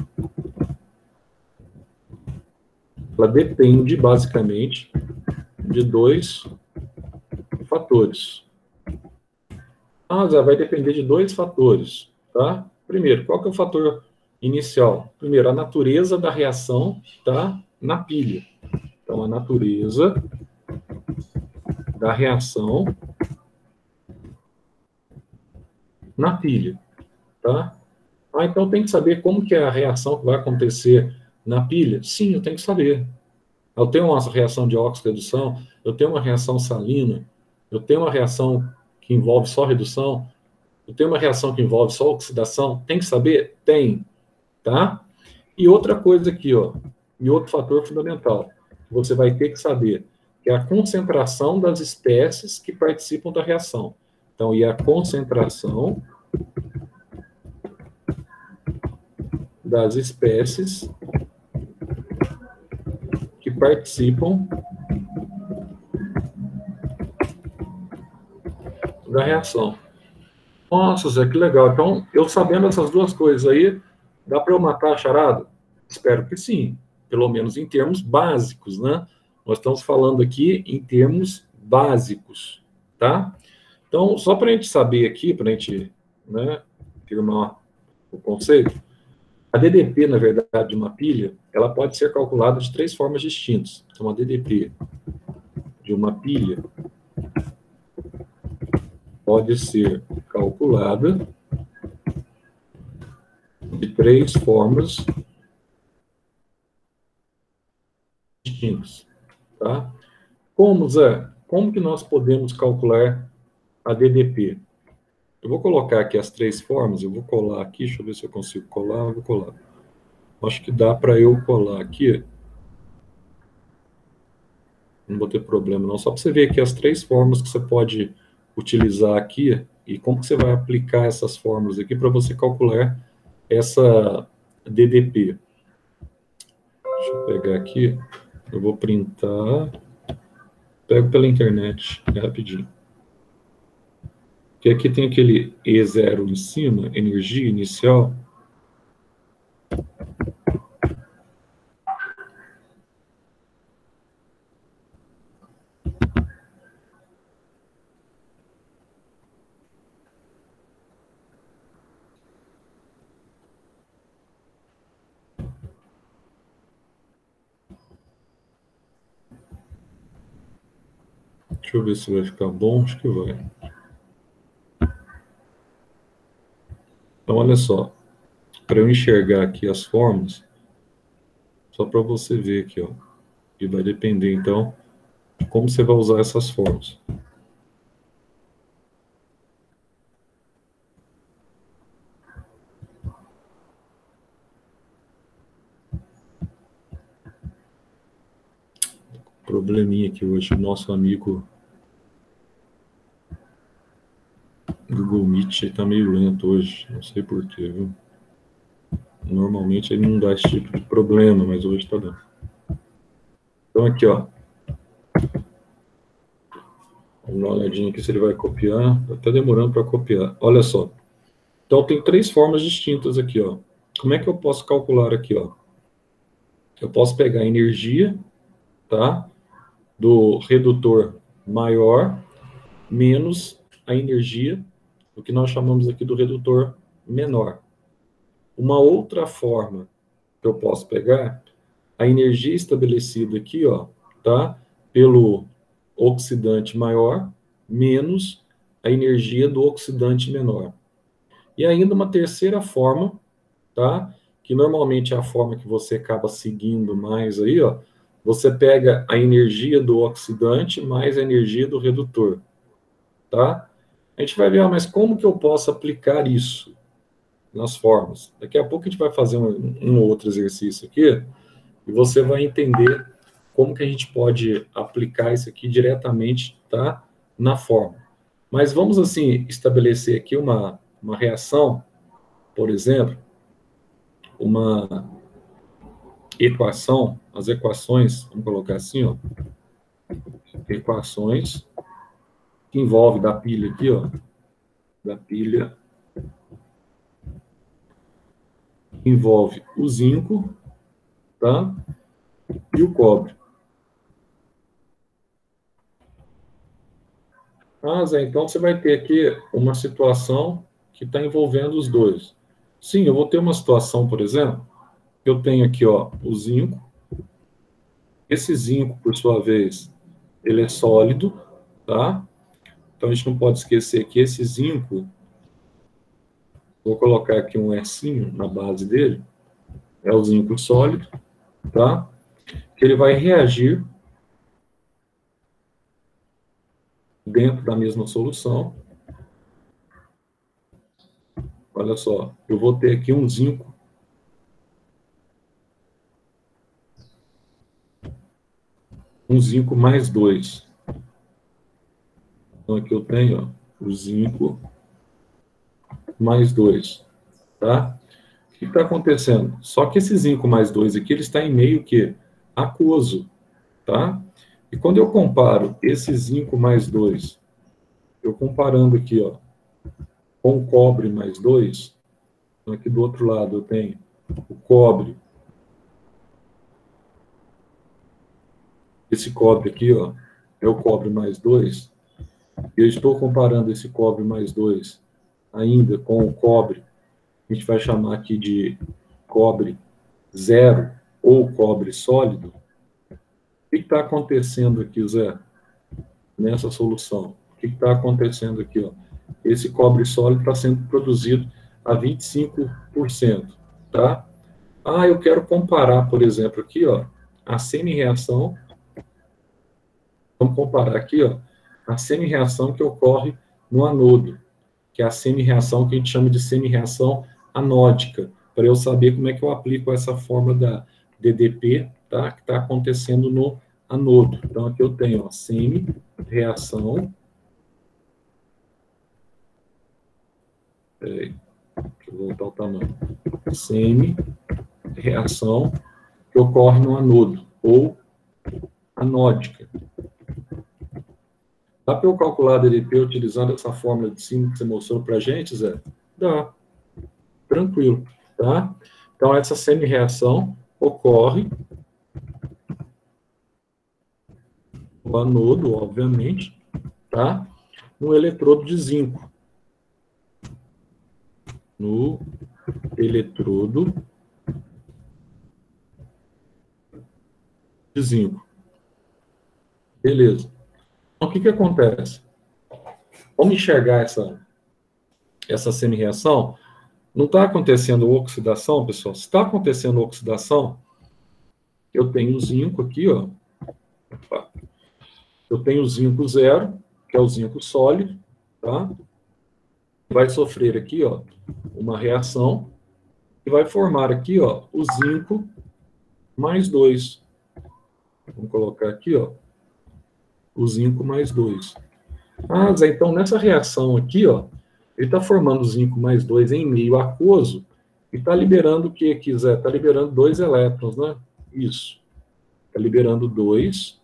ela depende basicamente de dois fatores. Ah, Zé, vai depender de dois fatores, tá? Primeiro, qual que é o fator inicial? Primeiro, a natureza da reação, tá? Na pilha. Então, a natureza da reação na pilha, tá? Ah, então tem que saber como que é a reação que vai acontecer na pilha? Sim, eu tenho que saber. Eu tenho uma reação de óxido-redução, eu tenho uma reação salina, eu tenho uma reação que envolve só redução, eu tenho uma reação que envolve só oxidação. Tem que saber? Tem, tá? E outra coisa aqui, ó, e outro fator fundamental, que você vai ter que saber, que é a concentração das espécies que participam da reação. Então, e a concentração das espécies que participam da reação. Nossa, Zé, que legal. Então, eu sabendo essas duas coisas aí, dá para eu matar a charada? Espero que sim, pelo menos em termos básicos, né? Nós estamos falando aqui em termos básicos, tá? Então, só para a gente saber aqui, para a gente, né, firmar o conceito, a D D P, na verdade, de uma pilha, ela pode ser calculada de três formas distintas. Então, a D D P de uma pilha pode ser calculada de três formas distintas, tá? Como, Zé? Como que nós podemos calcular a D D P? Eu vou colocar aqui as três formas, eu vou colar aqui, deixa eu ver se eu consigo colar, eu vou colar. Acho que dá para eu colar aqui. Não vou ter problema não, só para você ver aqui as três formas que você pode utilizar aqui e como que você vai aplicar essas fórmulas aqui para você calcular essa D D P. Deixa eu pegar aqui, eu vou printar, pego pela internet, é rapidinho. Porque aqui tem aquele E zero em cima, energia inicial. Deixa eu ver se vai ficar bom, acho que vai. Então, olha só, para eu enxergar aqui as formas, só para você ver aqui, ó, e vai depender, então, de como você vai usar essas formas. Probleminha aqui hoje, o nosso amigo Google Meet está meio lento hoje, não sei porquê, viu? Normalmente ele não dá esse tipo de problema, mas hoje está dando. Então aqui, ó. Vamos dar uma olhadinha aqui se ele vai copiar. Está até demorando para copiar. Olha só. Então tem três formas distintas aqui, ó. Como é que eu posso calcular aqui, ó? Eu posso pegar a energia, tá? Do redutor maior menos a energia do que nós chamamos aqui do redutor menor. Uma outra forma que eu posso pegar, a energia estabelecida aqui, ó, tá? Pelo oxidante maior menos a energia do oxidante menor. E ainda uma terceira forma, tá? Que normalmente é a forma que você acaba seguindo mais aí, ó. Você pega a energia do oxidante mais a energia do redutor, tá? A gente vai ver, ah, mas como que eu posso aplicar isso nas formas? Daqui a pouco a gente vai fazer um, um outro exercício aqui e você vai entender como que a gente pode aplicar isso aqui diretamente, tá? Na forma. Mas vamos, assim, estabelecer aqui uma, uma reação, por exemplo, uma equação, as equações, vamos colocar assim, ó, equações que envolve da pilha aqui, ó, da pilha, envolve o zinco, tá? E o cobre. Ah, Zé, então você vai ter aqui uma situação que está envolvendo os dois. Sim, eu vou ter uma situação, por exemplo, eu tenho aqui, ó, o zinco. Esse zinco, por sua vez, ele é sólido, tá? Então, a gente não pode esquecer que esse zinco, vou colocar aqui um S na base dele, é o zinco sólido, tá? Que ele vai reagir dentro da mesma solução. Olha só, eu vou ter aqui um zinco um zinco mais dois. Então, aqui eu tenho ó, o zinco mais dois, tá? O que está acontecendo? Só que esse zinco mais dois aqui, ele está em meio que aquoso, tá? E quando eu comparo esse zinco mais dois, eu comparando aqui, ó, com o cobre mais dois, então aqui do outro lado eu tenho o cobre, esse cobre aqui, ó, é o cobre mais dois, e eu estou comparando esse cobre mais dois ainda com o cobre, a gente vai chamar aqui de cobre zero ou cobre sólido. O que está acontecendo aqui, Zé, nessa solução? O que está acontecendo aqui? Ó? Esse cobre sólido está sendo produzido a vinte e cinco por cento, tá? Ah, eu quero comparar, por exemplo, aqui, ó, a semi-reação. Vamos comparar aqui, ó, a semi-reação que ocorre no anodo, que é a semi-reação que a gente chama de semi-reação anódica, para eu saber como é que eu aplico essa fórmula da D D P, tá, que está acontecendo no anodo. Então, aqui eu tenho a semi-reação. Peraí, deixa eu voltar o tamanho. Semi-reação que ocorre no anodo, ou anódica. Dá para eu calcular a D D P utilizando essa fórmula de cima que você mostrou para a gente, Zé? Dá. Tranquilo, tá? Então, essa semi-reação ocorre no anodo, obviamente, tá? No eletrodo de zinco. No eletrodo de zinco. Beleza. Então, o que que acontece? Vamos enxergar essa, essa semi-reação. Não está acontecendo oxidação, pessoal? Se está acontecendo oxidação, eu tenho o zinco aqui, ó. Eu tenho o zinco zero, que é o zinco sólido, tá? Vai sofrer aqui, ó, uma reação e vai formar aqui, ó, o zinco mais dois. Vamos colocar aqui, ó, o zinco mais dois. Ah, Zé, então nessa reação aqui, ó, ele está formando o zinco mais dois em meio aquoso e está liberando o que aqui, Zé? Está liberando dois elétrons, né? Isso. Está liberando dois.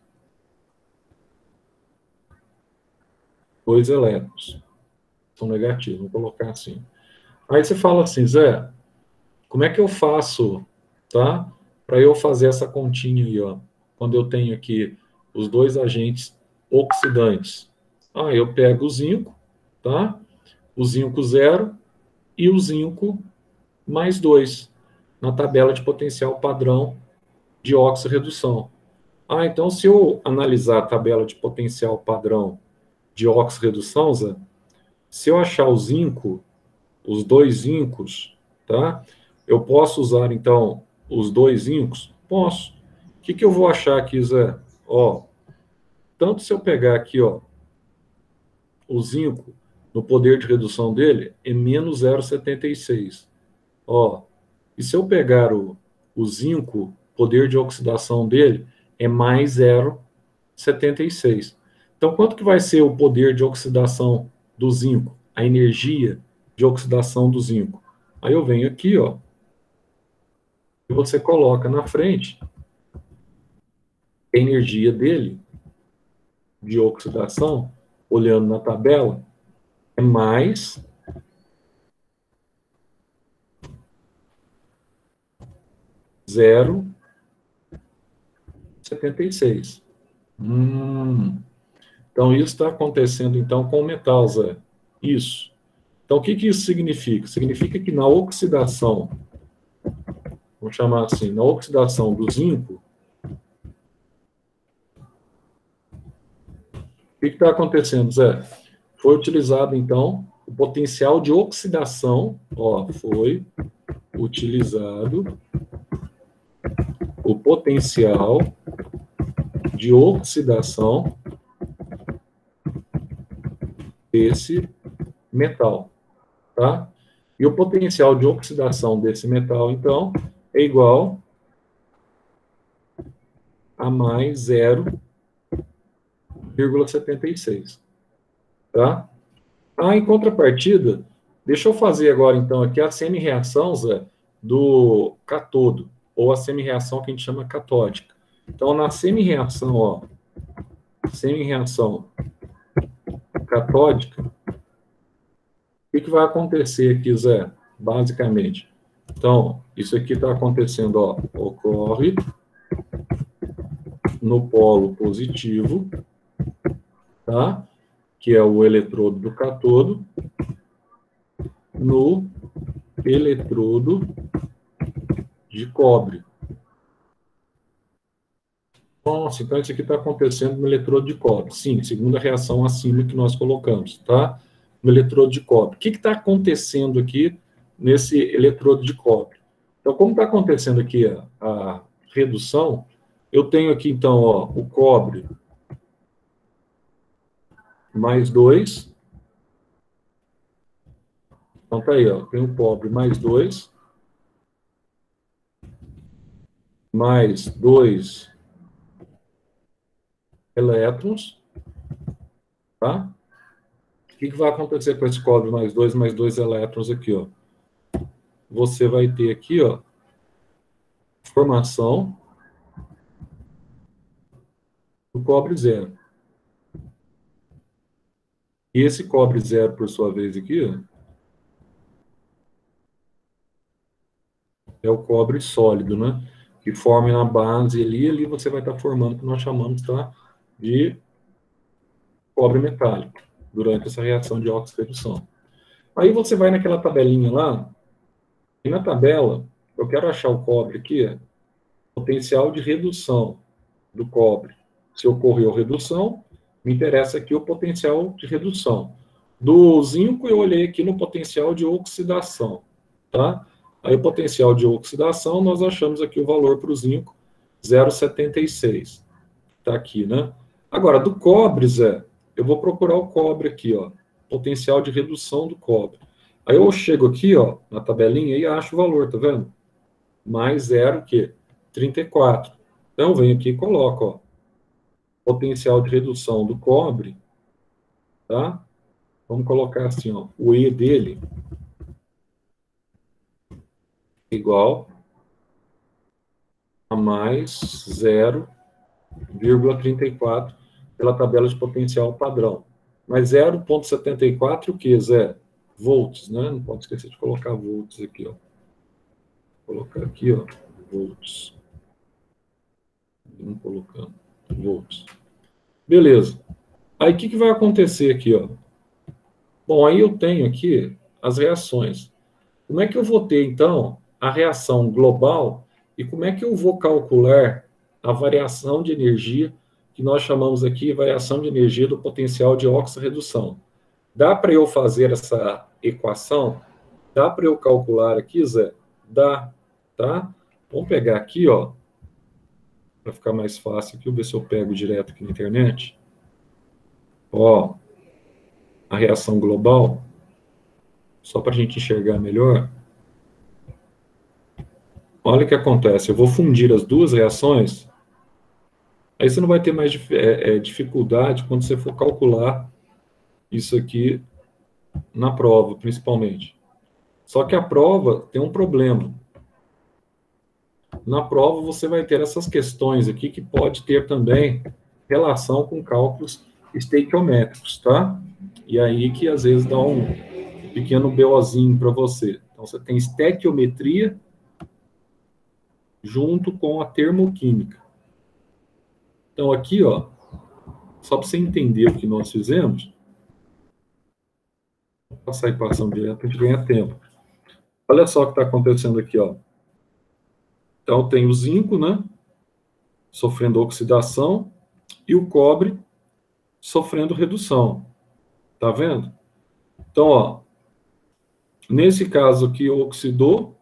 Dois elétrons. São negativos, vou colocar assim. Aí você fala assim, Zé, como é que eu faço, tá? Para eu fazer essa continha aí, ó. Quando eu tenho aqui os dois agentes oxidantes. Ah, eu pego o zinco, tá? O zinco zero e o zinco mais dois, na tabela de potencial padrão de oxirredução. Ah, então se eu analisar a tabela de potencial padrão de oxirredução, Zé, se eu achar o zinco, os dois zincos, tá? Eu posso usar, então, os dois zincos? Posso. O que que eu vou achar aqui, Zé? Ó, tanto se eu pegar aqui, ó, o zinco, no poder de redução dele, é menos zero vírgula setenta e seis. Ó, e se eu pegar o, o zinco, poder de oxidação dele, é mais zero vírgula setenta e seis. Então, quanto que vai ser o poder de oxidação do zinco? A energia de oxidação do zinco. Aí eu venho aqui, ó, e você coloca na frente a energia dele, de oxidação, olhando na tabela, é mais zero vírgula setenta e seis. Hum. Então, isso está acontecendo, então, com o metal, Zé. Isso. Então, o que, que isso significa? Significa que na oxidação, vamos chamar assim, na oxidação do zinco, o que está acontecendo, Zé? Foi utilizado, então, o potencial de oxidação, ó, foi utilizado o potencial de oxidação desse metal, tá? E o potencial de oxidação desse metal, então, é igual a mais zero vírgula setenta e seis, tá? Ah, em contrapartida, deixa eu fazer agora, então, aqui a semi-reação, Zé, do catodo, ou a semi-reação que a gente chama catódica. Então, na semi-reação, ó, semi-reação catódica, o que, que vai acontecer aqui, Zé? Basicamente. Então, isso aqui está acontecendo, ó, ocorre no polo positivo, tá? Que é o eletrodo do catodo, no eletrodo de cobre. Nossa, então isso aqui está acontecendo no eletrodo de cobre. Sim, segunda reação acima que nós colocamos, tá? No eletrodo de cobre. O que está acontecendo aqui nesse eletrodo de cobre? Então, como está acontecendo aqui a, a redução, eu tenho aqui, então, ó, o cobre mais dois. Então, tá aí, ó, tem o cobre mais dois. Mais dois elétrons, tá? O que, que vai acontecer com esse cobre mais dois, mais dois elétrons aqui, ó? Você vai ter aqui, ó, formação do cobre zero. E esse cobre zero, por sua vez, aqui, ó, é o cobre sólido, né? Que forma na base ali, ali você vai estar formando o que nós chamamos, tá, de cobre metálico, durante essa reação de oxi-redução. Aí você vai naquela tabelinha lá, e na tabela, eu quero achar o cobre aqui, ó, potencial de redução do cobre. Se ocorreu redução, me interessa aqui o potencial de redução. Do zinco, eu olhei aqui no potencial de oxidação, tá? Aí o potencial de oxidação, nós achamos aqui o valor para o zinco, zero vírgula setenta e seis. Tá aqui, né? Agora, do cobre, Zé, eu vou procurar o cobre aqui, ó. Potencial de redução do cobre. Aí eu chego aqui, ó, na tabelinha e acho o valor, tá vendo? Mais zero, o quê? trinta e quatro. Então, eu venho aqui e coloco, ó, potencial de redução do cobre, tá? Vamos colocar assim, ó, o E dele igual a mais zero vírgula trinta e quatro pela tabela de potencial padrão. Mas zero vírgula setenta e quatro o que, Zé? Volts, né? Não pode esquecer de colocar volts aqui, ó. Vou colocar aqui, ó, volts. Vamos colocando volts. Beleza. Aí, o que, que vai acontecer aqui, ó? Bom, aí eu tenho aqui as reações. Como é que eu vou ter, então, a reação global e como é que eu vou calcular a variação de energia, que nós chamamos aqui variação de energia do potencial de oxi-redução? Dá para eu fazer essa equação? Dá para eu calcular aqui, Zé? Dá, tá? Vamos pegar aqui, ó, para ficar mais fácil aqui, eu ver se eu pego direto aqui na internet. Ó, a reação global, só para a gente enxergar melhor. Olha o que acontece, eu vou fundir as duas reações, aí você não vai ter mais é, é, dificuldade quando você for calcular isso aqui na prova, principalmente. Só que a prova tem um problema. na prova você vai ter essas questões aqui que pode ter também relação com cálculos estequiométricos, tá? E aí que às vezes dá um pequeno BOzinho para você. Então você tem estequiometria junto com a termoquímica. Então aqui, ó, só para você entender o que nós fizemos, vou passar a equação direto para a gente ganhar tempo. Olha só o que está acontecendo aqui, ó. Então tem o zinco, né, sofrendo oxidação, e o cobre sofrendo redução. Tá vendo? Então, ó, nesse caso aqui, oxidou,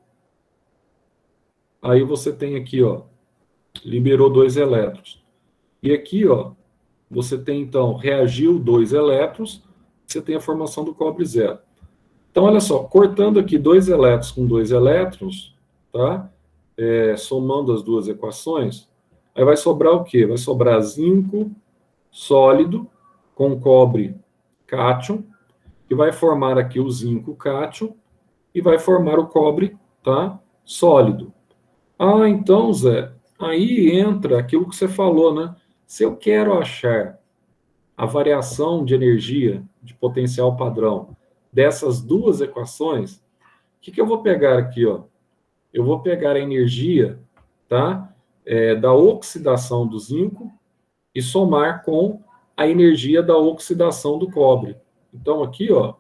aí você tem aqui, ó, liberou dois elétrons. E aqui, ó, você tem, então, reagiu dois elétrons, você tem a formação do cobre zero. Então, olha só, cortando aqui dois elétrons com dois elétrons, tá? É, somando as duas equações, aí vai sobrar o quê? Vai sobrar zinco sólido com cobre cátion, que vai formar aqui o zinco cátion e vai formar o cobre, tá? Sólido. Ah, então, Zé, aí entra aquilo que você falou, né? Se eu quero achar a variação de energia de potencial padrão dessas duas equações, o que, que eu vou pegar aqui, ó? Eu vou pegar a energia, tá? É, da oxidação do zinco e somar com a energia da oxidação do cobre. Então, aqui, ó,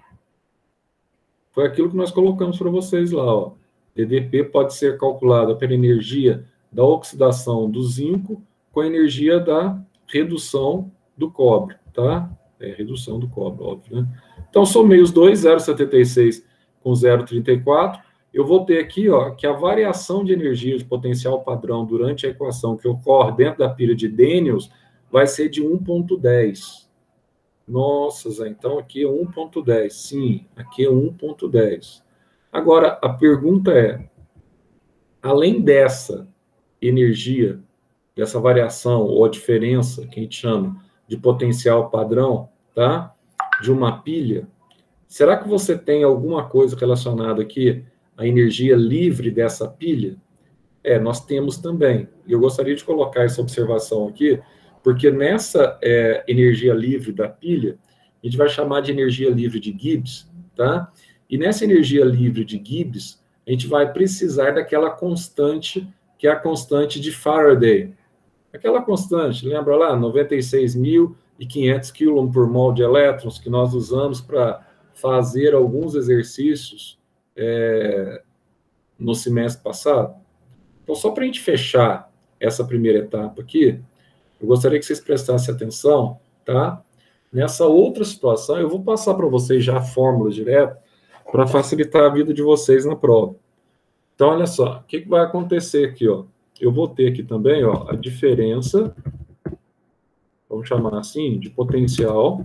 foi aquilo que nós colocamos para vocês lá, ó. D D P pode ser calculada pela energia da oxidação do zinco com a energia da redução do cobre, tá? É, redução do cobre, óbvio, né? Então, somei os dois, zero vírgula setenta e seis com zero vírgula trinta e quatro, eu vou ter aqui, ó, que a variação de energia de potencial padrão durante a equação que ocorre dentro da pilha de Daniels vai ser de um ponto dez. Nossa, Zé, então aqui é um ponto dez. Sim, aqui é um ponto dez. Agora, a pergunta é, além dessa energia, dessa variação ou a diferença, que a gente chama de potencial padrão, tá? De uma pilha, será que você tem alguma coisa relacionada aqui à energia livre dessa pilha? É, nós temos também. E eu gostaria de colocar essa observação aqui, porque nessa é, energia livre da pilha, a gente vai chamar de energia livre de Gibbs, tá? E nessa energia livre de Gibbs, a gente vai precisar daquela constante, que é a constante de Faraday. Aquela constante, lembra lá? noventa e seis mil e quinhentos quilômetros por mol de elétrons, que nós usamos para fazer alguns exercícios é, no semestre passado. Então, só para a gente fechar essa primeira etapa aqui, eu gostaria que vocês prestassem atenção, tá? Nessa outra situação, eu vou passar para vocês já a fórmula direto, para facilitar a vida de vocês na prova. Então, olha só, o que, que vai acontecer aqui, ó? Eu vou ter aqui também, ó, a diferença, vamos chamar assim, de potencial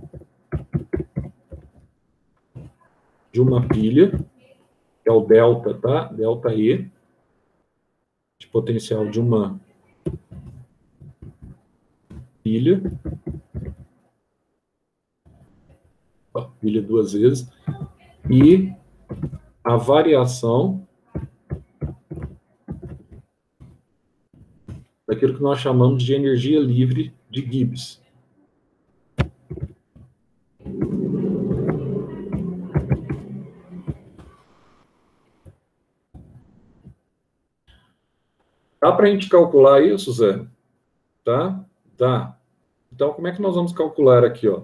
de uma pilha, que é o delta, tá? Delta E, de potencial de uma pilha, ó, pilha duas vezes, e a variação daquilo que nós chamamos de energia livre de Gibbs. Dá para a gente calcular isso, Zé? Tá? Tá. Então, como é que nós vamos calcular aqui, ó?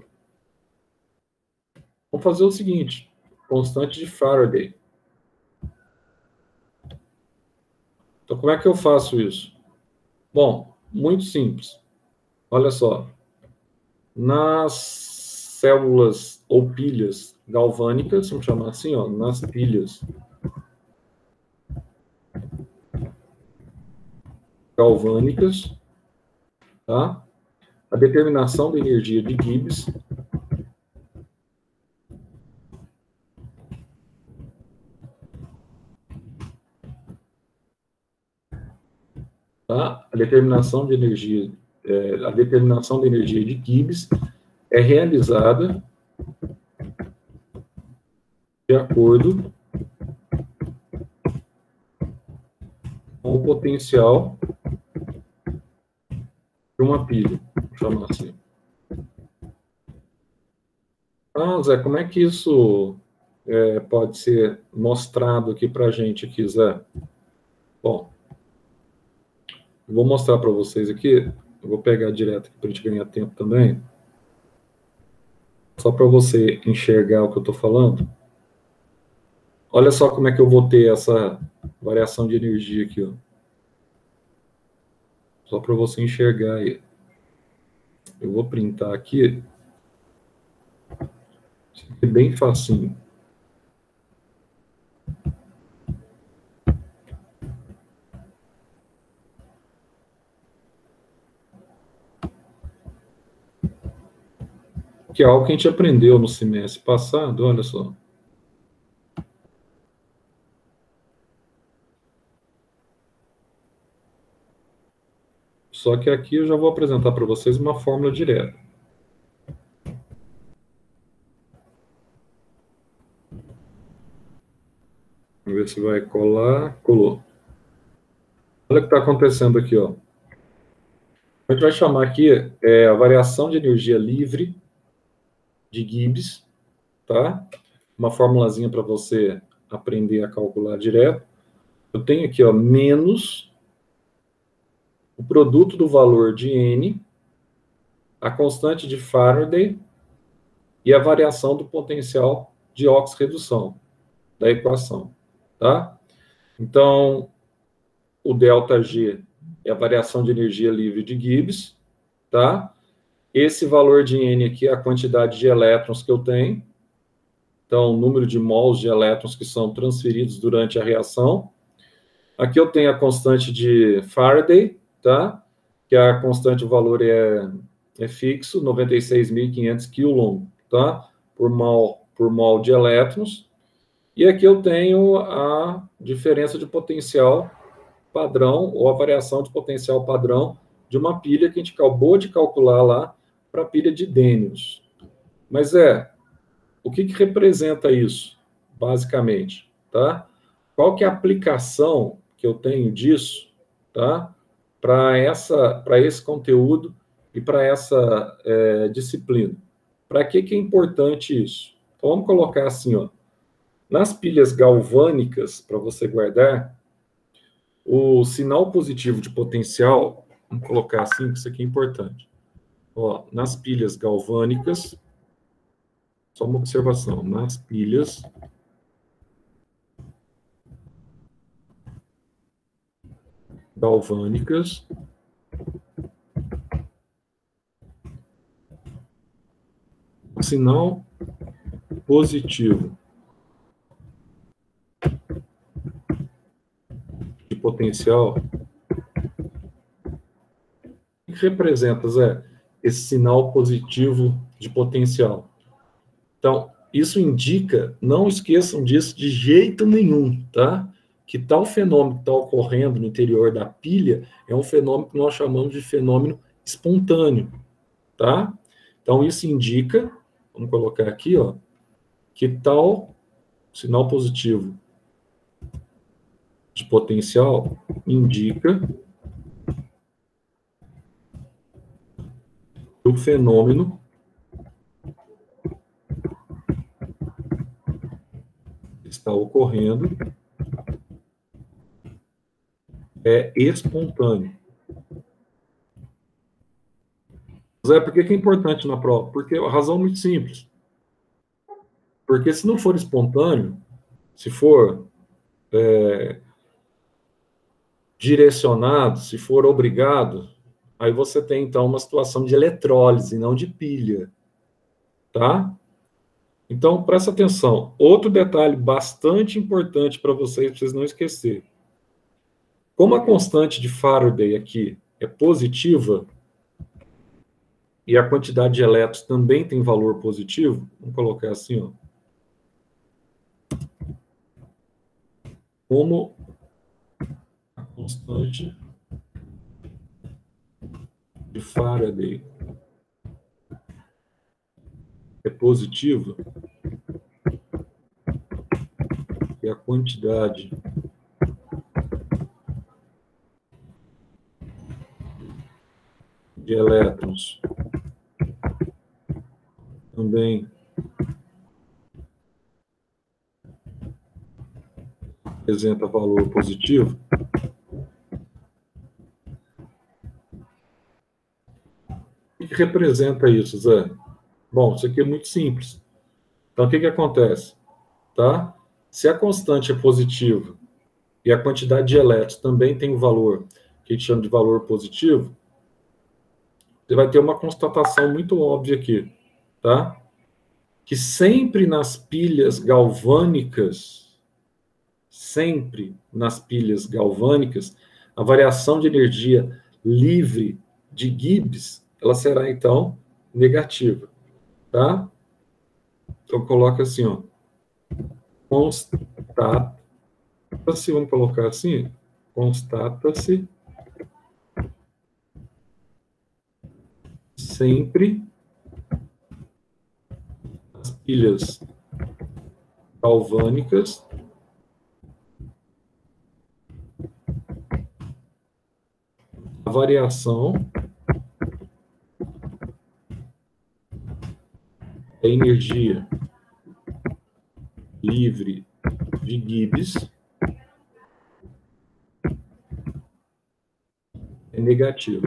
Vamos fazer o seguinte, constante de Faraday. Então, como é que eu faço isso? Bom, muito simples. Olha só. Nas células ou pilhas galvânicas, vamos chamar assim, ó, nas pilhas galvânicas, tá? A determinação da energia de Gibbs tá? A determinação de energia, é, a determinação da energia de Gibbs é realizada de acordo com o potencial de uma pilha, vou chamar assim. Ah, Zé, como é que isso é, pode ser mostrado aqui para a gente, aqui, Zé? Bom, eu vou mostrar para vocês aqui, eu vou pegar direto aqui para a gente ganhar tempo também, só para você enxergar o que eu estou falando. Olha só como é que eu vou ter essa variação de energia aqui, ó. Só para você enxergar aí. Eu vou printar aqui. Isso aqui é bem facinho. Que é algo que a gente aprendeu no semestre passado, olha só. Só que aqui eu já vou apresentar para vocês uma fórmula direta. Vamos ver se vai colar. Colou. Olha o que está acontecendo aqui, ó. A gente vai chamar aqui é, a variação de energia livre de Gibbs, tá? Uma formulazinha para você aprender a calcular direto. Eu tenho aqui, ó, menos o produto do valor de N, a constante de Faraday e a variação do potencial de oxirredução da equação, tá? Então, o ΔG é a variação de energia livre de Gibbs, tá? Esse valor de N aqui é a quantidade de elétrons que eu tenho. Então, o número de mols de elétrons que são transferidos durante a reação. Aqui eu tenho a constante de Faraday, tá? Que a constante, o valor é, é fixo, noventa e seis mil e quinhentos quilom, tá? Por mol, por mol de elétrons. E aqui eu tenho a diferença de potencial padrão, ou a variação de potencial padrão de uma pilha que a gente acabou de calcular lá para a pilha de Denius. Mas é, o que, que representa isso, basicamente, tá? Qual que é a aplicação que eu tenho disso, tá? Para essa, para esse conteúdo e para essa é, disciplina. Para que, que é importante isso? Então, vamos colocar assim, ó. Nas pilhas galvânicas, para você guardar, o sinal positivo de potencial, vamos colocar assim, que isso aqui é importante. Ó, nas pilhas galvânicas, só uma observação, nas pilhas galvânicas, o sinal positivo de potencial, o que representa, Zé, esse sinal positivo de potencial? Então, isso indica, não esqueçam disso de jeito nenhum, tá? Que tal fenômeno que está ocorrendo no interior da pilha é um fenômeno que nós chamamos de fenômeno espontâneo, tá? Então, isso indica, vamos colocar aqui, ó, que tal sinal positivo de potencial indica que o fenômeno está ocorrendo é espontâneo. Zé, por que, que é importante na prova? Porque a razão é muito simples. Porque se não for espontâneo, se for é, direcionado, se for obrigado, aí você tem, então, uma situação de eletrólise, não de pilha. Tá? Então, presta atenção. Outro detalhe bastante importante para vocês, para vocês não esquecerem. Como a constante de Faraday aqui é positiva, e a quantidade de elétrons também tem valor positivo, vamos colocar assim, ó. Como a constante de Faraday é positiva, e a quantidade de elétrons também apresenta valor positivo. O que representa isso, Zé? Bom, isso aqui é muito simples. Então, o que que acontece? Tá? Se a constante é positiva e a quantidade de elétrons também tem um valor que a gente chama de valor positivo, você vai ter uma constatação muito óbvia aqui, tá? Que sempre nas pilhas galvânicas, sempre nas pilhas galvânicas, a variação de energia livre de Gibbs, ela será, então, negativa, tá? Então, coloca assim, ó, constata-se, vamos colocar assim, constata-se sempre as pilhas galvânicas a variação da energia livre de Gibbs é negativa.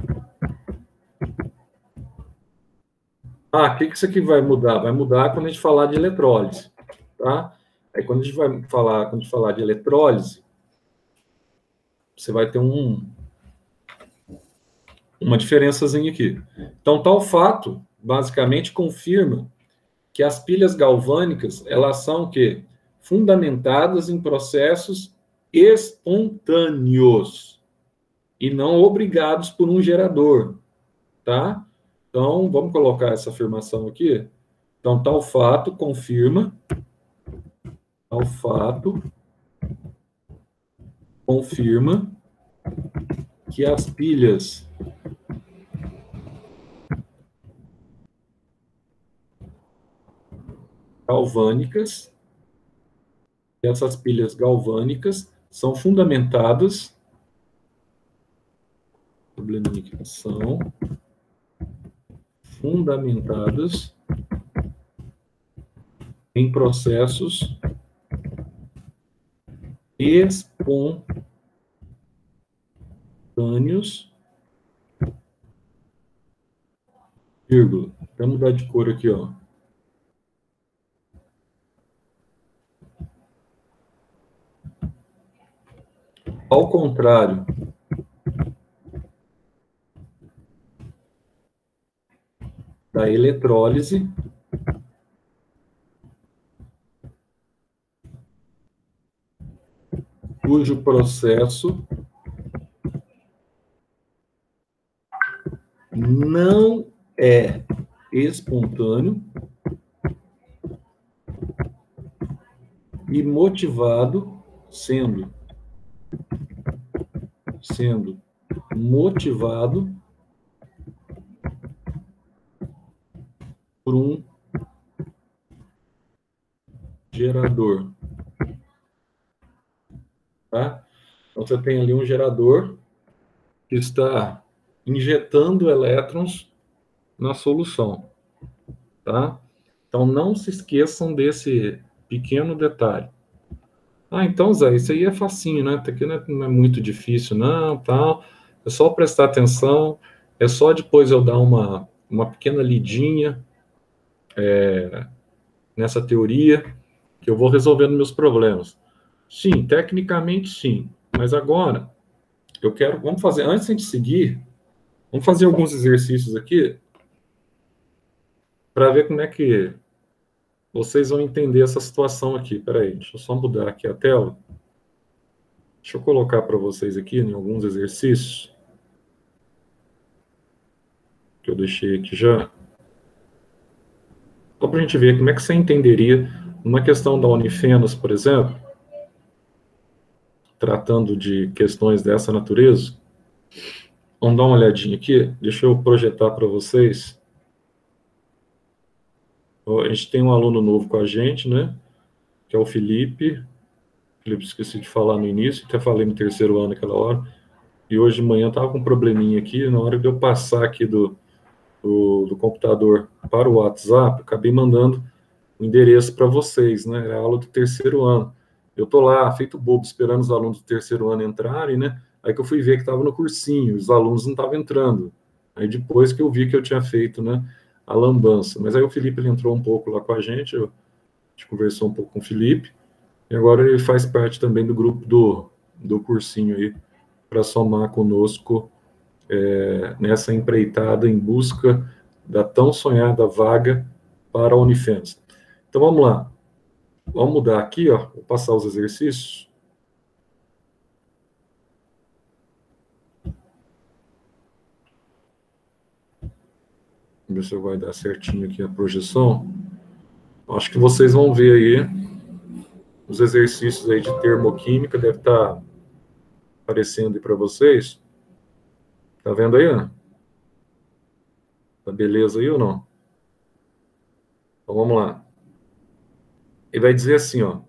Ah, o que que isso aqui vai mudar? Vai mudar quando a gente falar de eletrólise, tá? Aí quando a gente vai falar, quando a gente falar de eletrólise, você vai ter um, uma diferençazinha aqui. Então, tal fato, basicamente, confirma que as pilhas galvânicas, elas são o quê? Fundamentadas em processos espontâneos e não obrigados por um gerador, tá? Então, vamos colocar essa afirmação aqui. Então, tal fato confirma, tal fato confirma que as pilhas galvânicas, essas pilhas galvânicas são fundamentadas, probleminha aqui, são fundamentadas em processos espontâneos, vírgula. Vamos mudar de cor aqui, ó. Ao contrário da eletrólise, cujo processo não é espontâneo e motivado, sendo, sendo motivado por um gerador. Tá? Então, você tem ali um gerador que está injetando elétrons na solução. Tá? Então, não se esqueçam desse pequeno detalhe. Ah, então, Zé, isso aí é facinho, né? Isso aqui não é, não é muito difícil, não, tal. É só prestar atenção, é só depois eu dar uma, uma pequena lidinha é, nessa teoria, que eu vou resolvendo meus problemas. Sim, tecnicamente sim, mas agora eu quero, vamos fazer, antes de a gente seguir, vamos fazer alguns exercícios aqui para ver como é que vocês vão entender essa situação aqui. Peraí, deixa eu só mudar aqui a tela. Deixa eu colocar para vocês aqui em alguns exercícios que eu deixei aqui já. Só para a gente ver como é que você entenderia uma questão da Unifenas, por exemplo, tratando de questões dessa natureza. Vamos dar uma olhadinha aqui. Deixa eu projetar para vocês. A gente tem um aluno novo com a gente, né? Que é o Felipe. Felipe, esqueci de falar no início, até falei no terceiro ano naquela hora. e hoje de manhã estava com um probleminha aqui, na hora de eu passar aqui do, do, do computador para o WhatsApp, acabei mandando o endereço para vocês, né? É a aula do terceiro ano. Eu tô lá, feito bobo, esperando os alunos do terceiro ano entrarem, né? Aí que eu fui ver que estava no cursinho, os alunos não estavam entrando. Aí depois que eu vi que eu tinha feito, né, a lambança. Mas aí o Felipe, ele entrou um pouco lá com a gente, eu, a gente conversou um pouco com o Felipe, e agora ele faz parte também do grupo do, do cursinho aí, para somar conosco é, nessa empreitada em busca da tão sonhada vaga para a Unifenas. Então vamos lá. Vamos mudar aqui, ó. Vou passar os exercícios. Vamos ver se vai dar certinho aqui a projeção. Acho que vocês vão ver aí os exercícios aí de termoquímica, deve estar aparecendo aí para vocês. Tá vendo aí, Ana? Tá beleza aí ou não? Então vamos lá. Ele vai dizer assim, ó.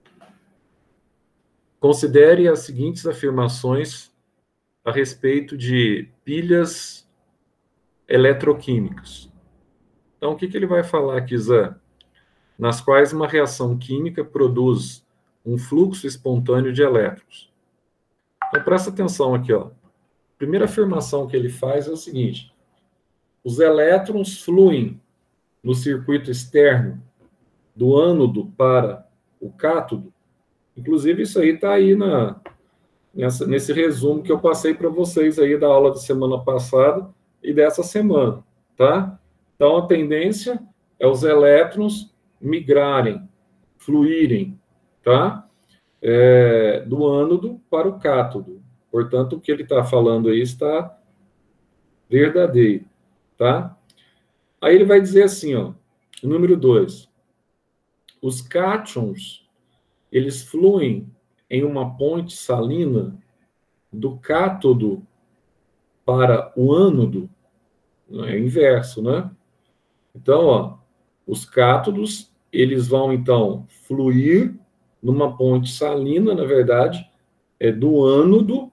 Considere as seguintes afirmações a respeito de pilhas eletroquímicas. Então, o que, que ele vai falar aqui, Zé? Nas quais uma reação química produz um fluxo espontâneo de elétrons. Então, presta atenção aqui, ó. A primeira afirmação que ele faz é o seguinte: os elétrons fluem no circuito externo do ânodo para o cátodo. Inclusive, isso aí está aí na, nessa, nesse resumo que eu passei para vocês aí da aula da semana passada e dessa semana, tá? Então, a tendência é os elétrons migrarem, fluírem, tá? É, do ânodo para o cátodo. Portanto, o que ele está falando aí está verdadeiro, tá? Aí ele vai dizer assim, ó, número dois. Os cátions, eles fluem em uma ponte salina do cátodo para o ânodo, é inverso, né? Então, ó, os cátodos, eles vão, então, fluir numa ponte salina, na verdade, é do ânodo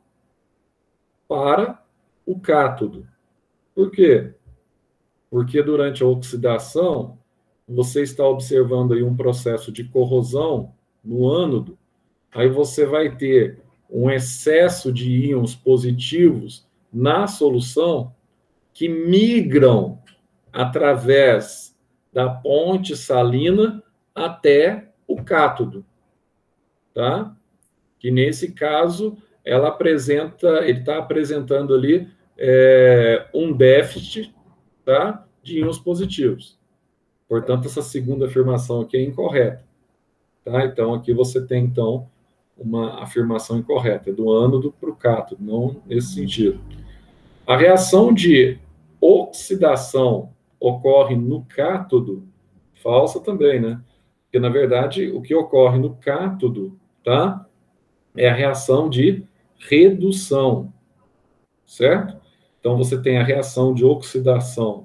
para o cátodo. Por quê? Porque durante a oxidação, você está observando aí um processo de corrosão no ânodo, aí você vai ter um excesso de íons positivos na solução que migram através da ponte salina até o cátodo, tá? Que nesse caso ela apresenta, ele está apresentando ali é, um déficit, tá, de íons positivos. Portanto, essa segunda afirmação aqui é incorreta, tá? Então aqui você tem então uma afirmação incorreta, do ânodo para o cátodo, não nesse sentido. A reação de oxidação ocorre no cátodo, falsa também, né? Porque, na verdade, o que ocorre no cátodo, tá? É a reação de redução, certo? Então, você tem a reação de oxidação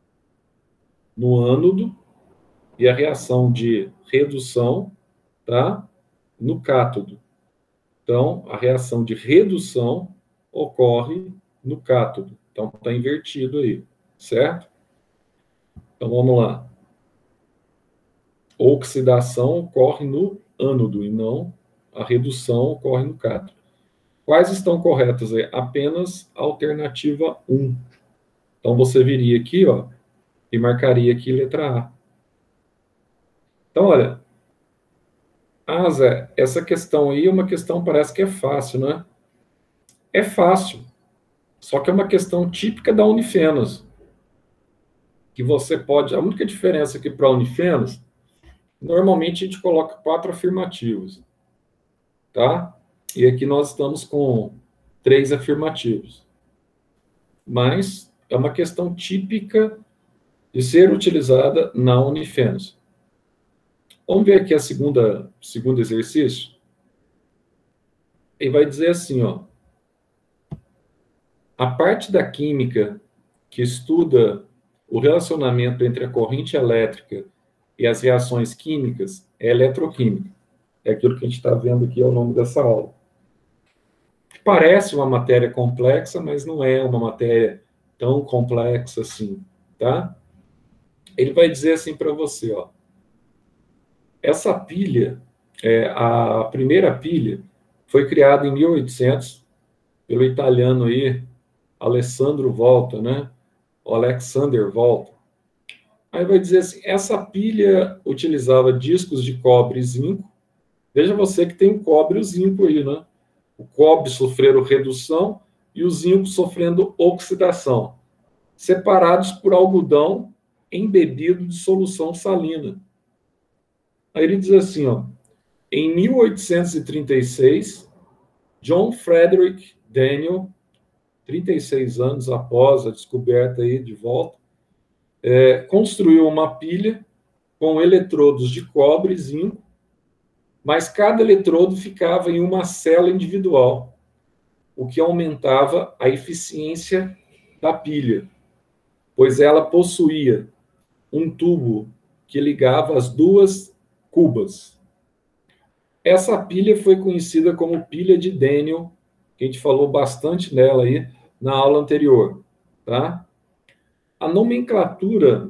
no ânodo e a reação de redução, tá? No cátodo. Então, a reação de redução ocorre no cátodo. Então, está invertido aí, certo? Então, vamos lá. Oxidação ocorre no ânodo e não a redução ocorre no cátodo. Quais estão corretas aí? Apenas a alternativa um. Então, você viria aqui, ó, e marcaria aqui letra A. Então, olha, ah, Zé, essa questão aí é uma questão, parece que é fácil, né? É fácil, só que é uma questão típica da Unifenas, que você pode... A única diferença aqui para a Unifenas, normalmente a gente coloca quatro afirmativos, tá? E aqui nós estamos com três afirmativos. Mas é uma questão típica de ser utilizada na Unifenas. Vamos ver aqui a segunda, segundo exercício. Ele vai dizer assim, ó. A parte da química que estuda o relacionamento entre a corrente elétrica e as reações químicas é eletroquímica. É aquilo que a gente está vendo aqui ao longo dessa aula. Parece uma matéria complexa, mas não é uma matéria tão complexa assim, tá? Ele vai dizer assim para você, ó, essa pilha, é, a primeira pilha, foi criada em mil e oitocentos pelo italiano aí, Alessandro Volta, né? O Alexander Volta. Aí vai dizer assim, essa pilha utilizava discos de cobre e zinco. Veja você que tem o cobre e o zinco aí, né? O cobre sofrendo redução e o zinco sofrendo oxidação, separados por algodão embebido de solução salina. Aí ele diz assim, ó, em mil oitocentos e trinta e seis, John Frederick Daniel, trinta e seis anos após a descoberta aí de volta, é, construiu uma pilha com eletrodos de cobre e zinco, mas cada eletrodo ficava em uma cela individual, o que aumentava a eficiência da pilha, pois ela possuía um tubo que ligava as duas cubas. Essa pilha foi conhecida como pilha de Daniel, que a gente falou bastante nela aí na aula anterior, tá? A nomenclatura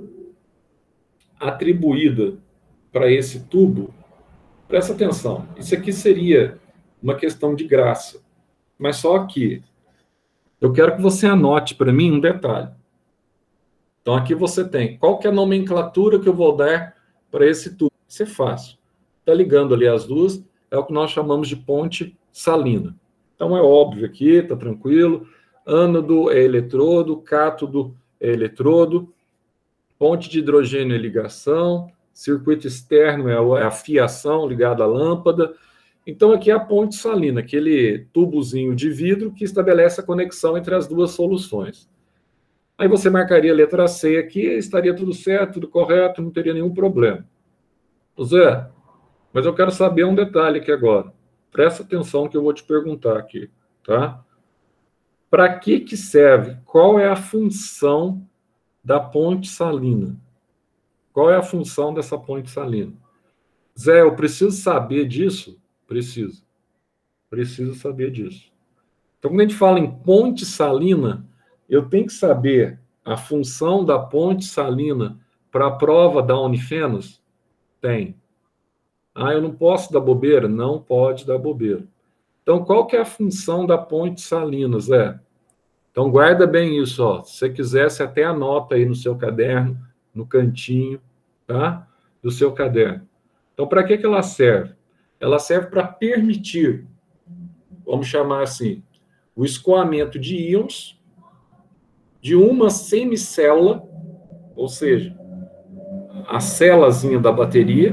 atribuída para esse tubo, presta atenção, isso aqui seria uma questão de graça, mas só que eu quero que você anote para mim um detalhe. Então aqui você tem, qual que é a nomenclatura que eu vou dar para esse tubo? Isso é fácil. Está ligando ali as duas, é o que nós chamamos de ponte salina. Então é óbvio aqui, está tranquilo. Ânodo é eletrodo, cátodo é eletrodo, ponte de hidrogênio é ligação, circuito externo é a fiação ligada à lâmpada. Então aqui é a ponte salina, aquele tubozinho de vidro que estabelece a conexão entre as duas soluções. Aí você marcaria a letra C aqui, estaria tudo certo, tudo correto, não teria nenhum problema. Zé, mas eu quero saber um detalhe aqui agora. Presta atenção que eu vou te perguntar aqui, tá? Para que que serve? Qual é a função da ponte salina? Qual é a função dessa ponte salina? Zé, eu preciso saber disso? Preciso. Preciso saber disso. Então, quando a gente fala em ponte salina, eu tenho que saber a função da ponte salina para a prova da Unifenas? Tem. Ah, eu não posso dar bobeira? Não pode dar bobeira. Então, qual que é a função da ponte salina, Zé? Então, guarda bem isso, ó. Se você quiser, você até anota aí no seu caderno, no cantinho, tá? Do seu caderno. Então, para que que ela serve? Ela serve para permitir, vamos chamar assim, o escoamento de íons de uma semicélula, ou seja, a célazinha da bateria,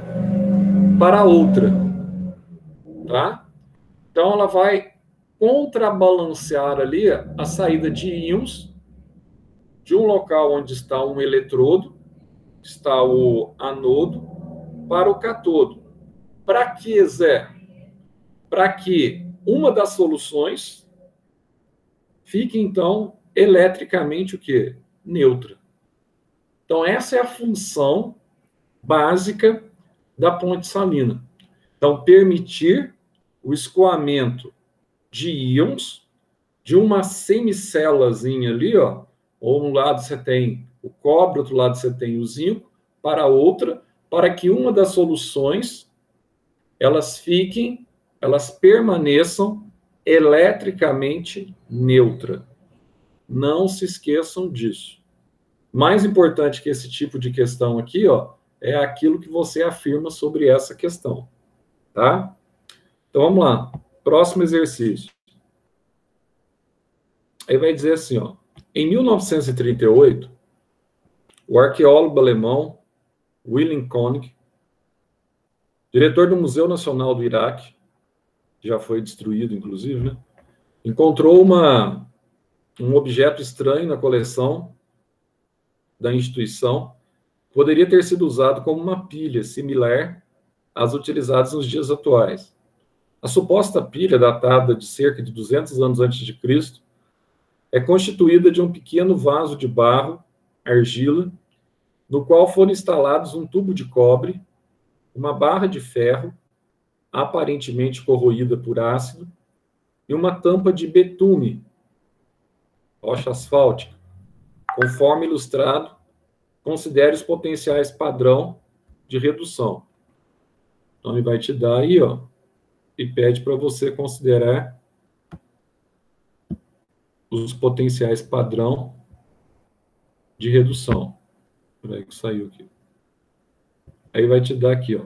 para outra, tá? Então, ela vai contrabalancear ali a saída de íons de um local onde está um eletrodo, está o anodo, para o catodo. Para que, Zé? Para que uma das soluções fique, então, eletricamente o quê? Neutra. Então, essa é a função básica da ponte salina. Então, permitir o escoamento de íons de uma semicélulazinha ali, ó, ou um lado você tem o cobre, outro lado você tem o zinco, para outra, para que uma das soluções elas fiquem, elas permaneçam eletricamente neutra. Não se esqueçam disso. Mais importante que esse tipo de questão aqui, ó, é aquilo que você afirma sobre essa questão, tá? Então vamos lá. Próximo exercício. Aí vai dizer assim, ó, em mil novecentos e trinta e oito, o arqueólogo alemão Wilhelm König, diretor do Museu Nacional do Iraque, que já foi destruído, inclusive, né, encontrou uma, um objeto estranho na coleção da instituição, que poderia ter sido usado como uma pilha similar às utilizadas nos dias atuais. A suposta pilha, datada de cerca de duzentos anos antes de Cristo, é constituída de um pequeno vaso de barro, argila, no qual foram instalados um tubo de cobre, uma barra de ferro, aparentemente corroída por ácido, e uma tampa de betume, rocha asfáltica. Conforme ilustrado, considere os potenciais padrão de redução. Então, ele vai te dar aí, ó, e pede para você considerar os potenciais padrão de redução. Peraí que saiu aqui. Aí vai te dar aqui, ó.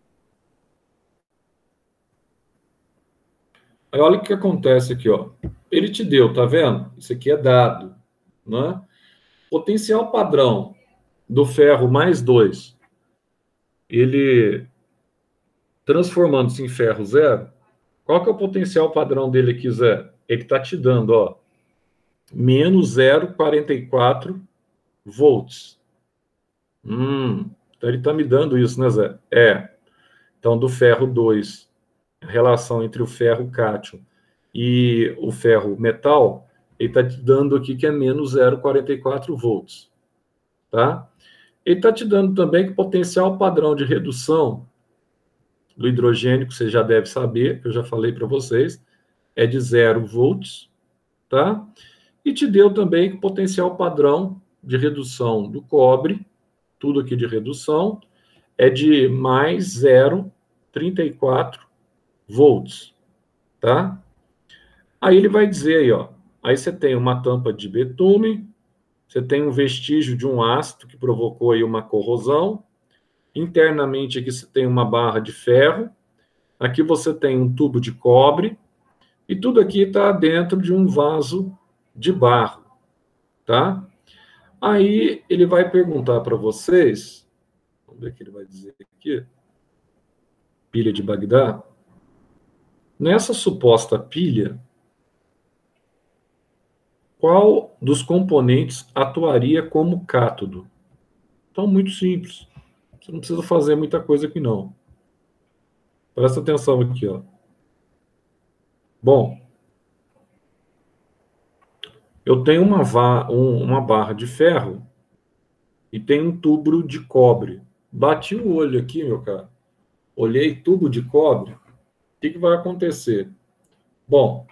Aí olha o que acontece aqui, ó. Ele te deu, tá vendo? Isso aqui é dado, né? Potencial padrão do ferro mais dois, ele transformando-se em ferro zero, qual que é o potencial padrão dele aqui, zero? Ele está te dando, ó, menos zero vírgula quarenta e quatro volts. Hum, então ele está me dando isso, né, Zé? É. Então, do ferro dois, a relação entre o ferro cátion e o ferro metal, ele está te dando aqui que é menos zero vírgula quarenta e quatro volts. Tá? Ele está te dando também que o potencial padrão de redução do hidrogênio, que você já deve saber, que eu já falei para vocês, é de zero volts. Tá? E te deu também que o potencial padrão de redução do cobre, tudo aqui de redução, é de mais zero vírgula trinta e quatro volts, tá? Aí ele vai dizer aí, ó, aí você tem uma tampa de betume, você tem um vestígio de um ácido que provocou aí uma corrosão, internamente aqui você tem uma barra de ferro, aqui você tem um tubo de cobre, e tudo aqui está dentro de um vaso de barro, tá? Aí ele vai perguntar para vocês, vamos ver o que ele vai dizer aqui, pilha de Bagdá. Nessa suposta pilha, qual dos componentes atuaria como cátodo? Então, muito simples. Você não precisa fazer muita coisa aqui, não. Presta atenção aqui, ó. Bom, eu tenho uma, va um, uma barra de ferro e tem um tubo de cobre. Bati o olho aqui, meu cara. Olhei tubo de cobre. O que, que vai acontecer? Bom,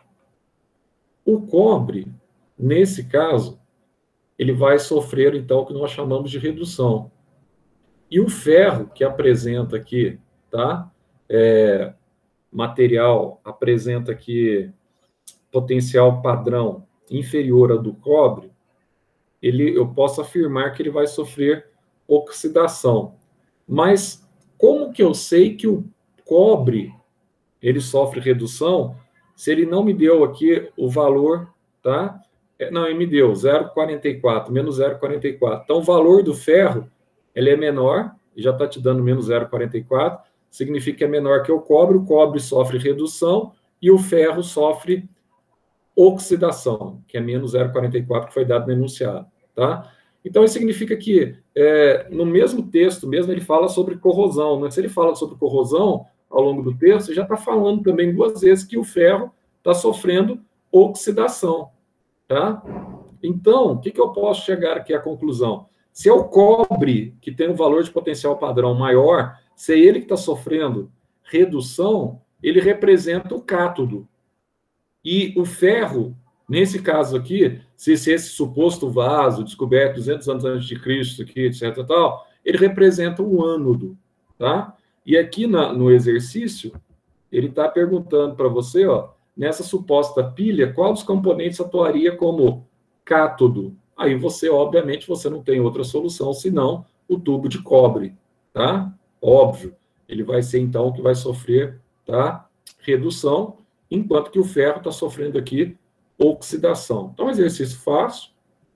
o cobre, nesse caso, ele vai sofrer, então, o que nós chamamos de redução. E o ferro, que apresenta aqui, tá? É, material, apresenta aqui potencial padrão inferior ao do cobre, ele, eu posso afirmar que ele vai sofrer oxidação. Mas como que eu sei que o cobre ele sofre redução se ele não me deu aqui o valor, tá? Não, ele me deu zero vírgula quarenta e quatro, menos zero vírgula quarenta e quatro. Então, o valor do ferro, ele é menor, e já está te dando menos zero vírgula quarenta e quatro, significa que é menor que o cobre, o cobre sofre redução e o ferro sofre oxidação, que é menos zero vírgula quarenta e quatro, que foi dado no enunciado, tá? Então, isso significa que, é, no mesmo texto mesmo, ele fala sobre corrosão, né? Se ele fala sobre corrosão, ao longo do texto, já está falando também duas vezes que o ferro está sofrendo oxidação, tá? Então, o que, que eu posso chegar aqui à conclusão? Se é o cobre que tem um valor de potencial padrão maior, se é ele que está sofrendo redução, ele representa o cátodo. E o ferro, nesse caso aqui, se esse suposto vaso descoberto duzentos anos antes de Cristo, aqui, etc, tal, ele representa o ânodo, tá? E aqui na, no exercício, ele está perguntando para você, ó, nessa suposta pilha, qual dos componentes atuaria como cátodo? Aí você, obviamente, você não tem outra solução senão o tubo de cobre, tá? Óbvio, ele vai ser, então, o que vai sofrer, tá? Redução, enquanto que o ferro está sofrendo aqui oxidação. Então, um exercício fácil,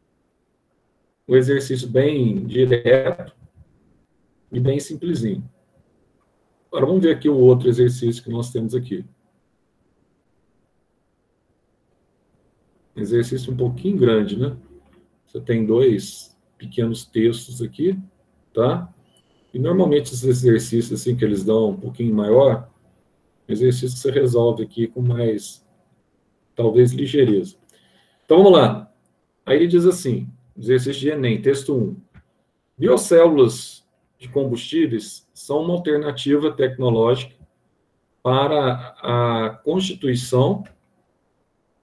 um exercício bem direto e bem simplesinho. Agora, vamos ver aqui o outro exercício que nós temos aqui. Exercício um pouquinho grande, né? Você tem dois pequenos textos aqui, tá? E, normalmente, esses exercícios, assim, que eles dão um pouquinho maior, exercício que você resolve aqui com mais, talvez, ligeireza. Então, vamos lá. Aí ele diz assim, exercício de Enem, texto um. Biocélulas de combustíveis são uma alternativa tecnológica para a constituição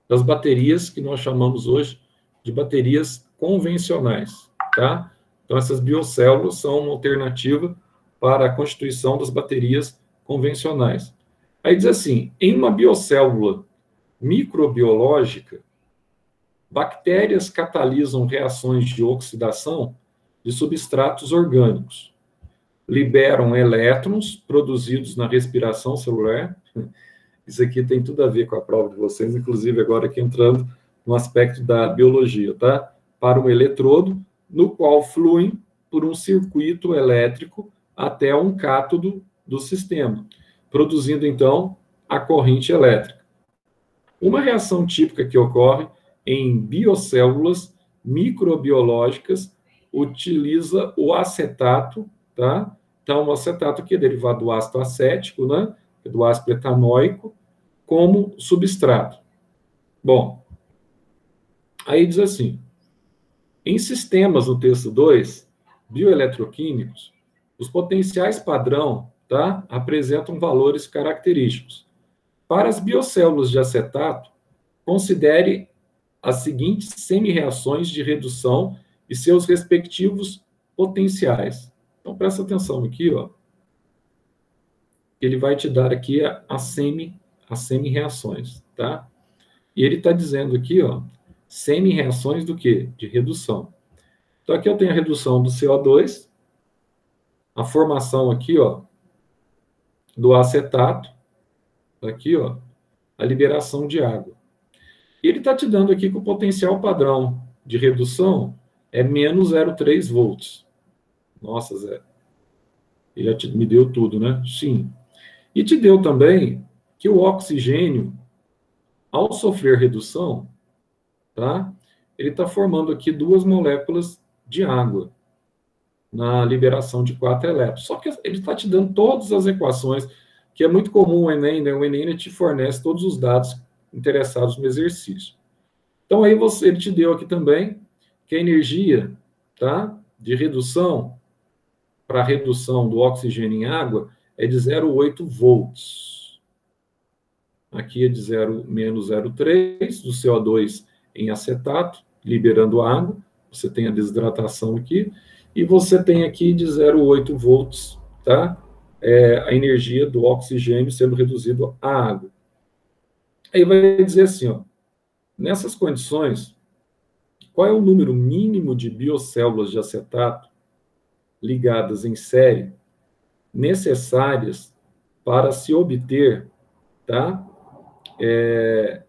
das baterias que nós chamamos hoje de baterias convencionais, tá? Então, essas biocélulas são uma alternativa para a constituição das baterias convencionais. Aí diz assim, em uma biocélula microbiológica, bactérias catalisam reações de oxidação de substratos orgânicos, liberam elétrons produzidos na respiração celular. Isso aqui tem tudo a ver com a prova de vocês, inclusive agora aqui entrando no aspecto da biologia, tá? Para um eletrodo, no qual fluem por um circuito elétrico até um cátodo do sistema, produzindo, então, a corrente elétrica. Uma reação típica que ocorre em biocélulas microbiológicas utiliza o acetato, tá? Então, o acetato aqui é derivado do ácido acético, né? Do ácido etanoico, como substrato. Bom, aí diz assim, em sistemas, no texto dois, bioeletroquímicos, os potenciais padrão, tá, apresentam valores característicos. Para as biocélulas de acetato, considere as seguintes semi-reações de redução e seus respectivos potenciais. Então, presta atenção aqui, ó. Ele vai te dar aqui a, a semi, as semi-reações, tá? E ele está dizendo aqui, ó, semi-reações do quê? De redução. Então, aqui eu tenho a redução do C O dois, a formação aqui, ó, do acetato, aqui, ó, a liberação de água. E ele está te dando aqui que o potencial padrão de redução é menos zero vírgula três volts. Nossa, Zé. Ele já te, me deu tudo, né? Sim. E te deu também que o oxigênio, ao sofrer redução, tá? Ele está formando aqui duas moléculas de água na liberação de quatro elétrons. Só que ele está te dando todas as equações, que é muito comum o Enem, né? O Enem te fornece todos os dados interessados no exercício. Então, aí você, ele te deu aqui também que a energia, tá, de redução, para redução do oxigênio em água, é de zero vírgula oito volts. Aqui é de zero, menos zero vírgula três do C O dois em acetato, liberando água. Você tem a desidratação aqui. E você tem aqui de zero vírgula oito volts, tá? É, a energia do oxigênio sendo reduzido à água. Aí vai dizer assim, ó, nessas condições, qual é o número mínimo de biocélulas de acetato ligadas em série necessárias para se obter, tá, é,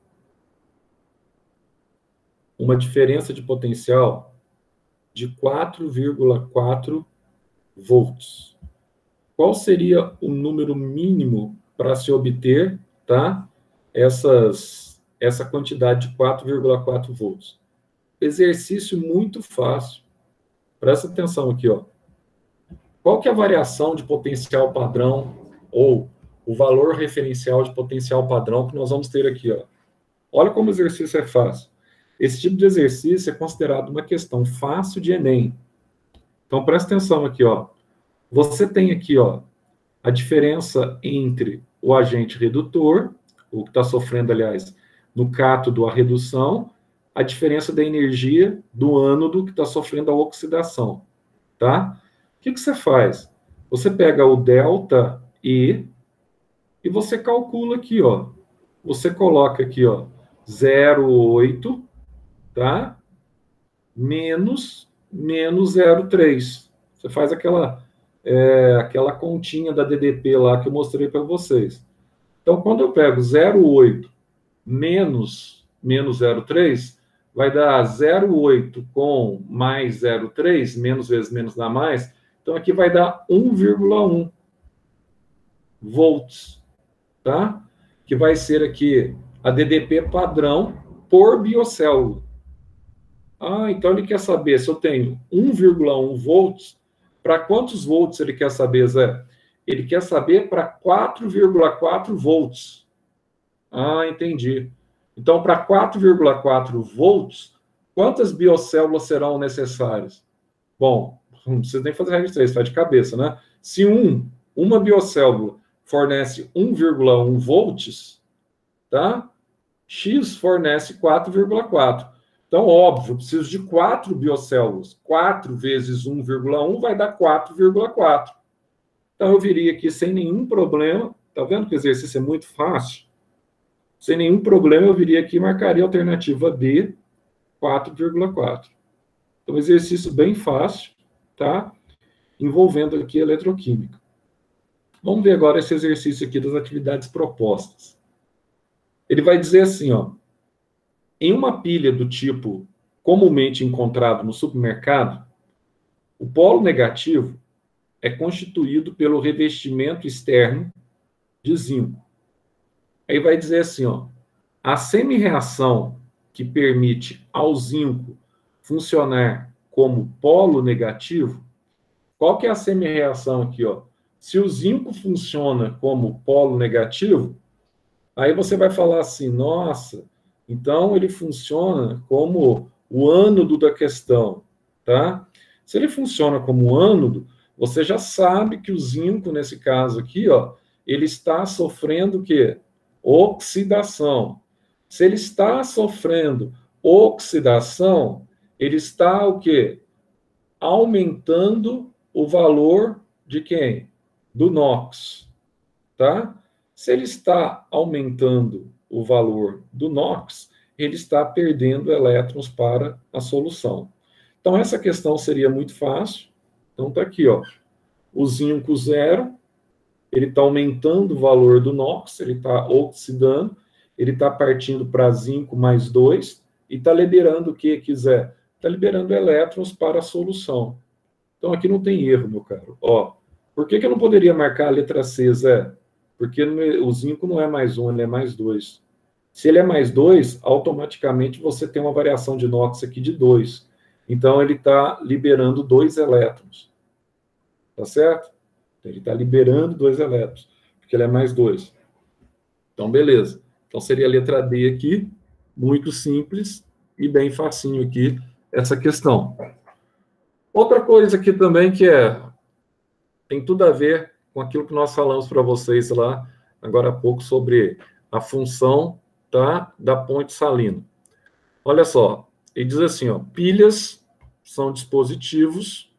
uma diferença de potencial de quatro vírgula quatro volts. Qual seria o número mínimo para se obter, tá, essas, essa quantidade de quatro vírgula quatro volts? Exercício muito fácil. Presta atenção aqui, ó. Qual que é a variação de potencial padrão ou o valor referencial de potencial padrão que nós vamos ter aqui, ó? Olha como o exercício é fácil. Esse tipo de exercício é considerado uma questão fácil de Enem. Então, presta atenção aqui, ó. Você tem aqui, ó, a diferença entre o agente redutor, o que está sofrendo, aliás, no cátodo a redução, a diferença da energia do ânodo que está sofrendo a oxidação, tá? O que, que você faz? Você pega o delta E e você calcula aqui, ó. Você coloca aqui, ó, zero vírgula oito, tá? Menos, menos zero vírgula três. Você faz aquela, é, aquela continha da D D P lá que eu mostrei para vocês. Então, quando eu pego zero vírgula oito menos, menos zero vírgula três, vai dar zero vírgula oito com mais zero vírgula três, menos vezes menos dá mais. Então, aqui vai dar um vírgula um volts, tá? Que vai ser aqui a D D P padrão por biocélula. Ah, então ele quer saber se eu tenho um vírgula um volts, para quantos volts ele quer saber, Zé? Ele quer saber para quatro vírgula quatro volts. Ah, entendi. Então, para quatro vírgula quatro volts, quantas biocélulas serão necessárias? Bom, não precisa nem fazer regra de três, faz de cabeça, né? Se um, uma biocélula fornece um vírgula um volts, tá? X fornece quatro vírgula quatro. Então, óbvio, eu preciso de quatro biocélulas. quatro vezes um vírgula um vai dar quatro vírgula quatro. Então, eu viria aqui sem nenhum problema. Está vendo que o exercício é muito fácil? Sem nenhum problema, eu viria aqui e marcaria a alternativa D, quatro vírgula quatro. Então, exercício bem fácil, tá? Envolvendo aqui eletroquímica. Vamos ver agora esse exercício aqui das atividades propostas. Ele vai dizer assim, ó, em uma pilha do tipo comumente encontrado no supermercado, o polo negativo é constituído pelo revestimento externo de zinco. Aí vai dizer assim, ó, a semi-reação que permite ao zinco funcionar como polo negativo, qual que é a semi-reação aqui, ó? Se o zinco funciona como polo negativo, aí você vai falar assim, nossa, então ele funciona como o ânodo da questão, tá? Se ele funciona como ânodo, você já sabe que o zinco, nesse caso aqui, ó, ele está sofrendo o quê? Oxidação. Se ele está sofrendo oxidação, ele está o quê? Aumentando o valor de quem? Do NOx, tá? Se ele está aumentando o valor do NOx, ele está perdendo elétrons para a solução. Então, essa questão seria muito fácil. Então, está aqui, ó. O zinco zero, ele está aumentando o valor do NOx, ele está oxidando, ele está partindo para zinco mais dois e está liberando o que quiser. Está liberando elétrons para a solução. Então, aqui não tem erro, meu caro. Ó, por que, que eu não poderia marcar a letra C, Zé? Porque o zinco não é mais um, ele é mais dois. Se ele é mais dois, automaticamente você tem uma variação de NOx aqui de dois. Então, ele está liberando dois elétrons. Tá certo? Ele está liberando dois elétrons, porque ele é mais dois. Então, beleza. Então, seria a letra D aqui, muito simples e bem facinho aqui, essa questão. Outra coisa aqui também que é, tem tudo a ver com aquilo que nós falamos para vocês lá, agora há pouco, sobre a função, tá, da ponte salina. Olha só, ele diz assim, ó, pilhas são dispositivos...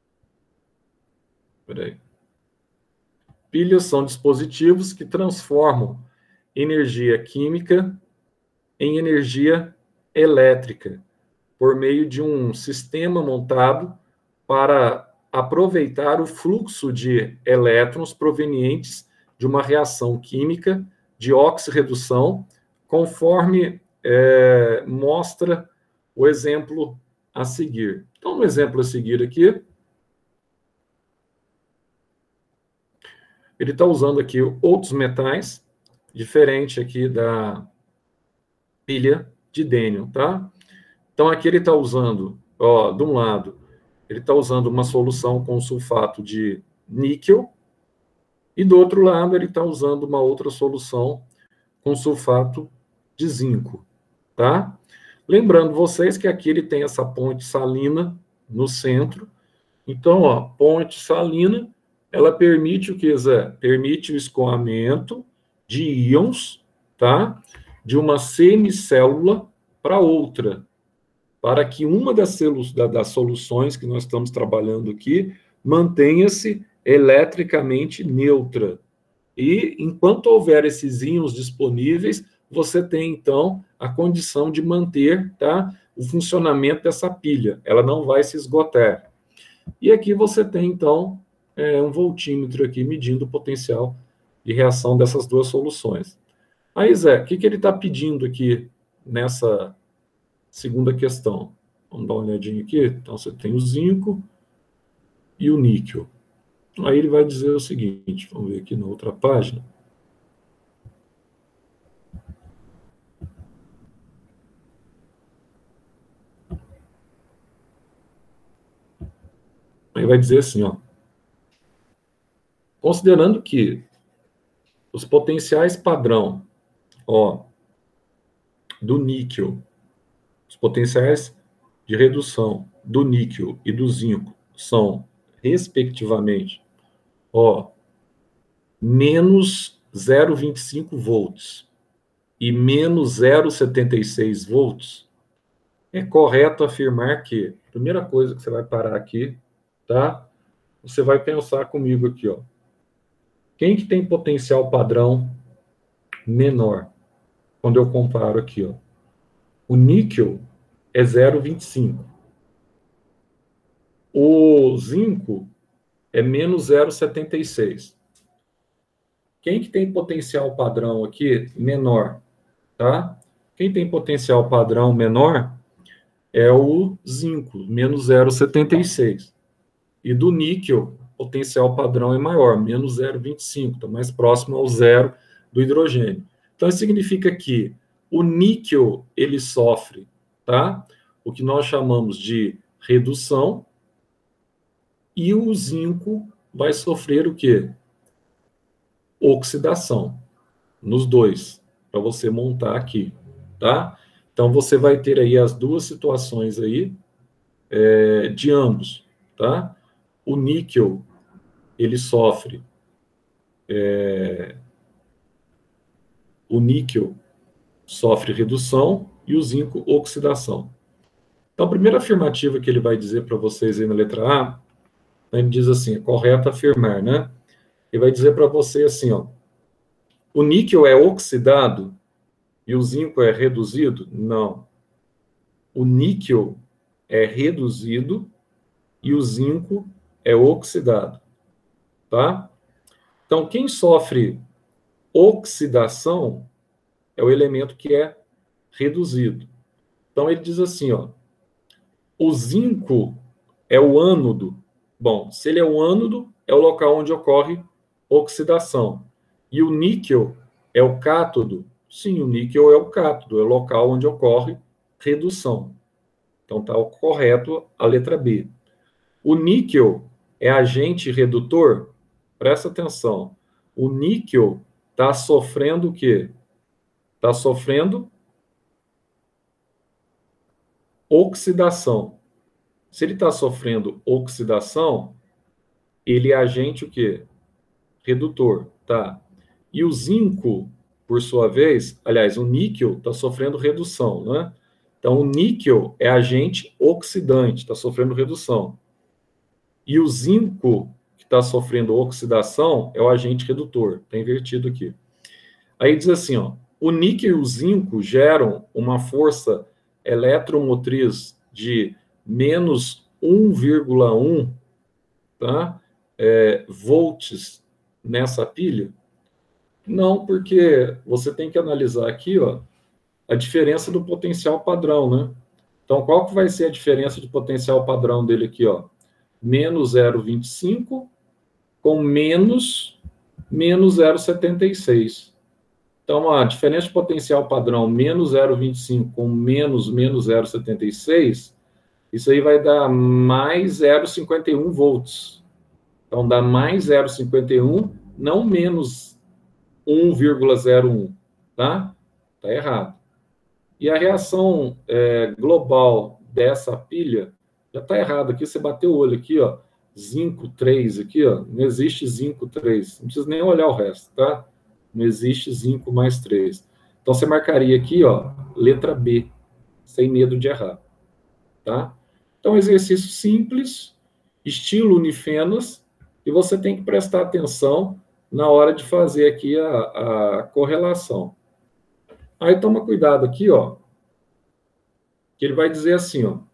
Peraí. Pilhas são dispositivos que transformam energia química em energia elétrica, por meio de um sistema montado para aproveitar o fluxo de elétrons provenientes de uma reação química de oxirredução, conforme é, mostra o exemplo a seguir. Então, no exemplo a seguir aqui, ele está usando aqui outros metais, diferente aqui da pilha de Daniel, tá? Então, aqui ele está usando, ó, de um lado, ele está usando uma solução com sulfato de níquel, e do outro lado ele está usando uma outra solução com sulfato de zinco, tá? Lembrando vocês que aqui ele tem essa ponte salina no centro. Então, ó, ponte salina, ela permite o que, Zé? Permite o escoamento de íons, tá? De uma semicélula para outra, para que uma das, das soluções que nós estamos trabalhando aqui mantenha-se eletricamente neutra. E, enquanto houver esses íons disponíveis, você tem, então, a condição de manter, tá, o funcionamento dessa pilha. Ela não vai se esgotar. E aqui você tem, então, é, um voltímetro aqui medindo o potencial de reação dessas duas soluções. Aí, Zé, o que, que ele está pedindo aqui nessa segunda questão? Vamos dar uma olhadinha aqui. Então, você tem o zinco e o níquel. Aí ele vai dizer o seguinte, vamos ver aqui na outra página. Aí vai dizer assim, ó. Considerando que os potenciais padrão, ó, do níquel, os potenciais de redução do níquel e do zinco são, respectivamente, ó, menos zero vírgula vinte e cinco volts e menos zero vírgula setenta e seis volts, é correto afirmar que, primeira coisa que você vai parar aqui, tá? Você vai pensar comigo aqui, ó. Quem que tem potencial padrão menor? Quando eu comparo aqui, ó. O níquel é zero vírgula vinte e cinco. O zinco é menos zero vírgula setenta e seis. Quem que tem potencial padrão aqui menor, tá? Quem tem potencial padrão menor é o zinco, menos zero vírgula setenta e seis. E do níquel, potencial padrão é maior, menos zero vírgula vinte e cinco, está mais próximo ao zero do hidrogênio. Então, isso significa que o níquel, ele sofre, tá? O que nós chamamos de redução, e o zinco vai sofrer o quê? Oxidação, nos dois, para você montar aqui, tá? Então, você vai ter aí as duas situações aí, é, de ambos, tá? O níquel, ele sofre, é, o níquel sofre redução e o zinco oxidação. Então, a primeira afirmativa que ele vai dizer para vocês aí na letra A, ele diz assim, é correto afirmar, né? Ele vai dizer para você assim, ó, o níquel é oxidado e o zinco é reduzido? Não. O níquel é reduzido e o zinco é oxidado, tá? Então, quem sofre oxidação é o elemento que é reduzido. Então, ele diz assim, ó, o zinco é o ânodo. Bom, se ele é o ânodo, é o local onde ocorre oxidação. E o níquel é o cátodo? Sim, o níquel é o cátodo, é o local onde ocorre redução. Então, está correto a letra B. O níquel é agente redutor? Presta atenção. O níquel está sofrendo o quê? Está sofrendo oxidação. Se ele está sofrendo oxidação, ele é agente o quê? Redutor, tá? E o zinco, por sua vez, aliás, o níquel está sofrendo redução, né? Então, o níquel é agente oxidante, está sofrendo redução. E o zinco, que está sofrendo oxidação, é o agente redutor. Está invertido aqui. Aí diz assim, ó, o níquel e o zinco geram uma força eletromotriz de menos um vírgula um, tá? É, volts nessa pilha? Não, porque você tem que analisar aqui, ó, a diferença do potencial padrão, né? Então, qual que vai ser a diferença de potencial padrão dele aqui, ó? Menos zero vírgula vinte e cinco com menos, menos zero vírgula setenta e seis. Então, a diferença de potencial padrão menos zero vírgula vinte e cinco com menos, menos zero vírgula setenta e seis, isso aí vai dar mais zero vírgula cinquenta e um volts. Então, dá mais zero vírgula cinquenta e um, não menos um vírgula zero um, tá? Tá errado. E a reação é, global dessa pilha já tá errado aqui. Você bateu o olho aqui, ó, zinco três aqui, ó, não existe zinco três. Não precisa nem olhar o resto, tá? Não existe zinco mais três. Então, você marcaria aqui, ó, letra B, sem medo de errar, tá? Então, exercício simples, estilo Unifenas, e você tem que prestar atenção na hora de fazer aqui a, a correlação. Aí, toma cuidado aqui, ó, que ele vai dizer assim, ó,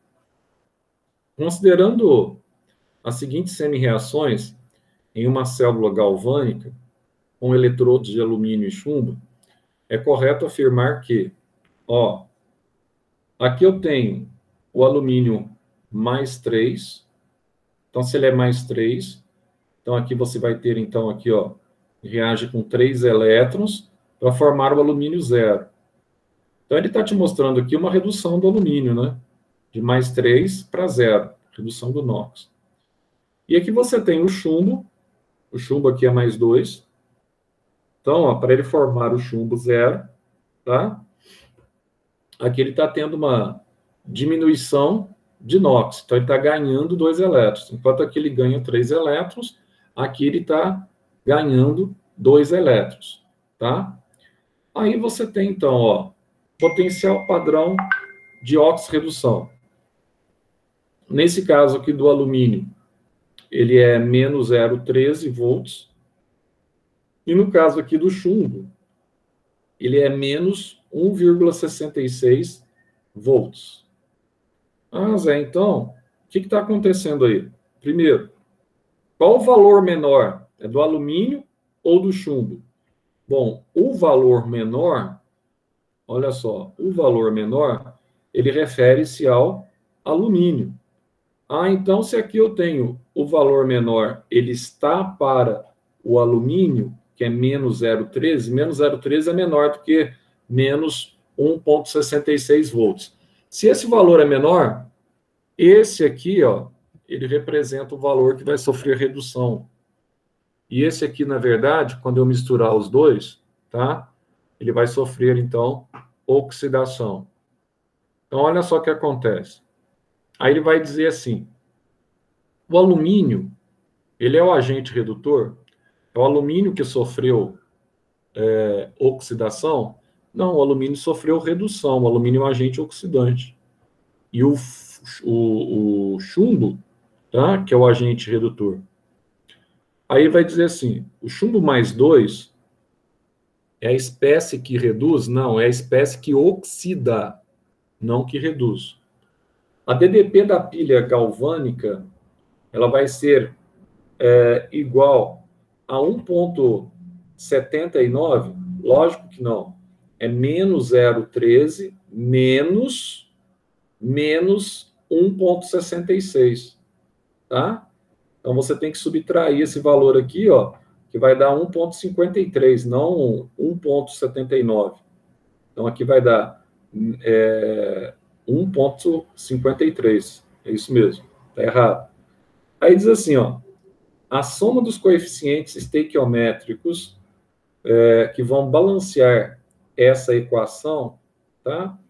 considerando as seguintes semi-reações em uma célula galvânica, com eletrodos de alumínio e chumbo, é correto afirmar que, ó, aqui eu tenho o alumínio mais três, então se ele é mais três, então aqui você vai ter, então, aqui, ó, reage com três elétrons para formar o alumínio zero. Então ele está te mostrando aqui uma redução do alumínio, né? De mais três para zero, redução do NOx. E aqui você tem o chumbo, o chumbo aqui é mais dois. Então, para ele formar o chumbo zero, tá? Aqui ele está tendo uma diminuição de NOx. Então, ele está ganhando dois elétrons. Enquanto aqui ele ganha três elétrons, aqui ele está ganhando dois elétrons, tá? Aí você tem, então, ó, potencial padrão de oxirredução. Nesse caso aqui do alumínio, ele é menos zero vírgula treze volts. E no caso aqui do chumbo, ele é menos um vírgula sessenta e seis volts. Ah, Zé, então, o que está acontecendo aí? Primeiro, qual o valor menor? É do alumínio ou do chumbo? Bom, o valor menor, olha só, o valor menor, ele refere-se ao alumínio. Ah, então, se aqui eu tenho o valor menor, ele está para o alumínio, que é menos zero vírgula treze, menos zero vírgula treze é menor do que menos um vírgula sessenta e seis volts. Se esse valor é menor, esse aqui, ó, ele representa o valor que vai sofrer redução. E esse aqui, na verdade, quando eu misturar os dois, tá? Ele vai sofrer, então, oxidação. Então, olha só o que acontece. Aí ele vai dizer assim, o alumínio, ele é o agente redutor? É o alumínio que sofreu é, oxidação? Não, o alumínio sofreu redução, o alumínio é um agente oxidante. E o, o, o chumbo, tá? Que é o agente redutor. Aí vai dizer assim, o chumbo mais dois é a espécie que reduz? Não, é a espécie que oxida, não que reduz. A D D P da pilha galvânica, ela vai ser é, igual a um vírgula setenta e nove? Lógico que não. É menos zero vírgula treze menos, menos um vírgula sessenta e seis. Tá? Então, você tem que subtrair esse valor aqui, ó, que vai dar um vírgula cinquenta e três, não um vírgula setenta e nove. Então, aqui vai dar é, um vírgula cinquenta e três. É isso mesmo. Está errado. Aí diz assim, ó, a soma dos coeficientes estequiométricos é, que vão balancear essa equação, tá?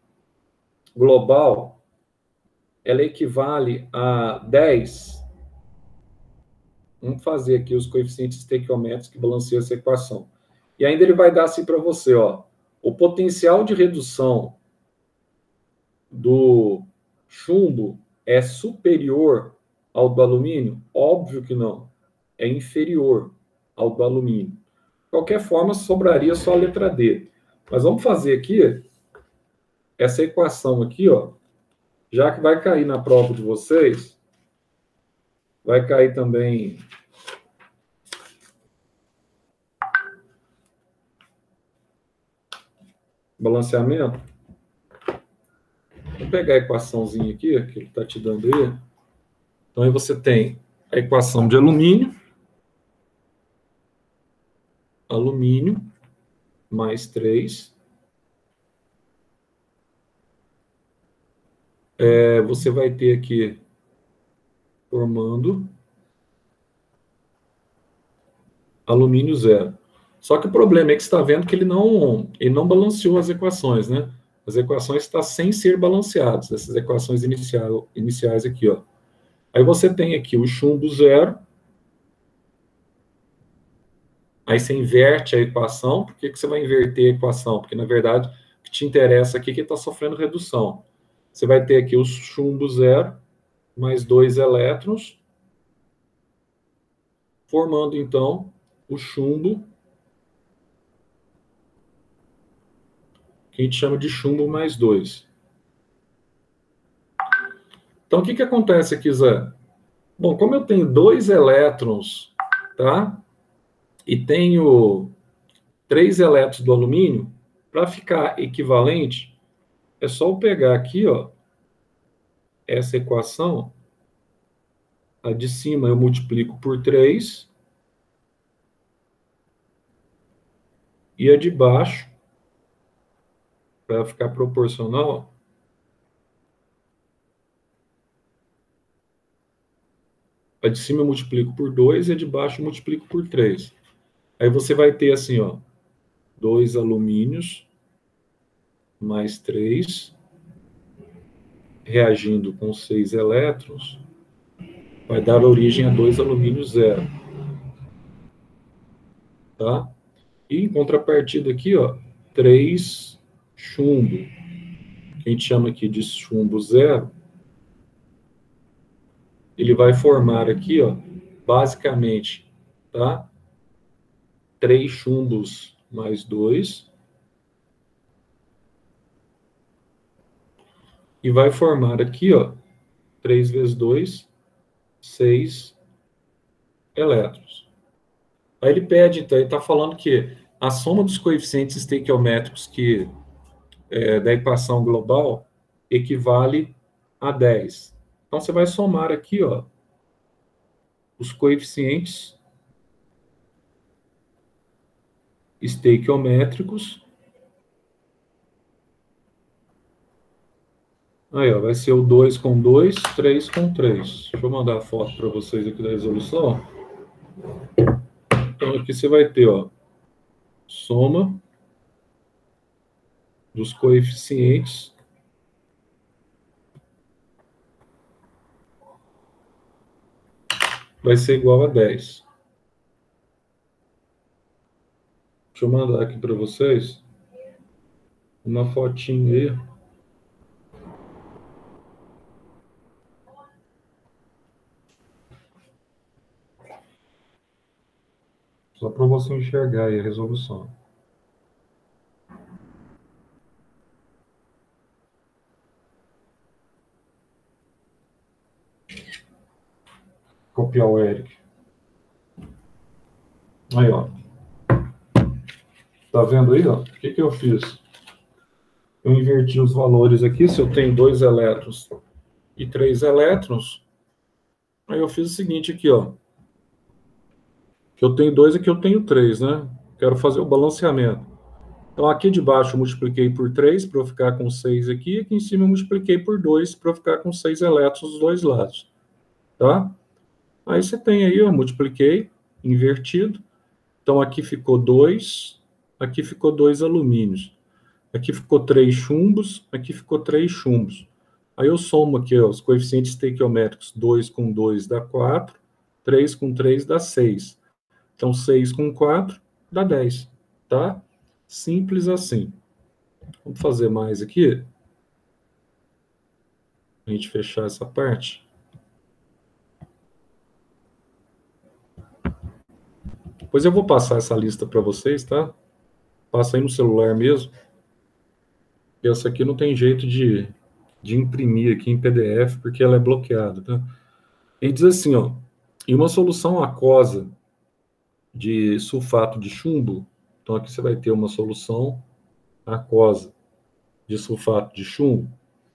Global, ela equivale a dez. Vamos fazer aqui os coeficientes estequiométricos que balanceiam essa equação. E ainda ele vai dar assim para você, ó, o potencial de redução do chumbo é superior ao do alumínio? Óbvio que não. É inferior ao do alumínio. De qualquer forma, sobraria só a letra D. Mas vamos fazer aqui essa equação aqui, ó, já que vai cair na prova de vocês, vai cair também balanceamento. Vou pegar a equaçãozinha aqui, que ele está te dando aí. Então, aí você tem a equação de alumínio, alumínio, mais três. É, você vai ter aqui, formando, alumínio zero. Só que o problema é que você está vendo que ele não, ele não balanceou as equações, né? As equações estão sem ser balanceadas, essas equações inicial, iniciais aqui, ó. Aí você tem aqui o chumbo zero. Aí você inverte a equação. Por que, que você vai inverter a equação? Porque, na verdade, o que te interessa aqui é que está sofrendo redução. Você vai ter aqui o chumbo zero, mais dois elétrons, formando, então, o chumbo, que a gente chama de chumbo mais dois. Então, o que, que acontece aqui, Zé? Bom, como eu tenho dois elétrons, tá? E tenho três elétrons do alumínio, para ficar equivalente, é só eu pegar aqui, ó, essa equação, a de cima eu multiplico por três, e a de baixo, para ficar proporcional, a de cima eu multiplico por dois e a de baixo eu multiplico por três. Aí você vai ter assim, ó, dois alumínios mais três, reagindo com seis elétrons, vai dar origem a dois alumínios zero. Tá? E em contrapartida aqui, ó, três chumbo, que a gente chama aqui de chumbo zero, ele vai formar aqui, ó, basicamente, tá? três chumbos mais dois. E vai formar aqui, ó, três vezes dois, seis elétrons. Aí ele pede, então, ele está falando que a soma dos coeficientes estequiométricos que, é, da equação global equivale a dez. Então, você vai somar aqui, ó, os coeficientes estequiométricos. Aí, ó, vai ser o dois com dois, três com três. Deixa eu mandar a foto para vocês aqui da resolução. Então, aqui você vai ter, ó, soma dos coeficientes vai ser igual a dez. Deixa eu mandar aqui para vocês uma fotinha aí. Só para você enxergar aí a resolução. Copiar o Eric. Aí, ó. Tá vendo aí, ó? O que que eu fiz? Eu inverti os valores aqui. Se eu tenho dois elétrons e três elétrons, aí eu fiz o seguinte aqui, ó. Que eu tenho dois e aqui eu tenho três, né? Quero fazer o balanceamento. Então, aqui de baixo eu multipliquei por três para eu ficar com seis aqui. Aqui em cima eu multipliquei por dois para eu ficar com seis elétrons dos dois lados. Tá? Aí você tem aí, eu multipliquei, invertido. Então, aqui ficou dois, aqui ficou dois alumínios. Aqui ficou três chumbos, aqui ficou três chumbos. Aí eu somo aqui, ó, os coeficientes estequiométricos. dois com dois dá quatro, três com três dá seis. Então, seis com quatro dá dez, tá? Simples assim. Vamos fazer mais aqui. Para a gente fechar essa parte. Depois eu vou passar essa lista para vocês, tá? Passa aí no celular mesmo. E essa aqui não tem jeito de, de imprimir aqui em P D F, porque ela é bloqueada, tá? Ele diz assim, ó. Em uma solução aquosa de sulfato de chumbo, então aqui você vai ter uma solução aquosa de sulfato de chumbo,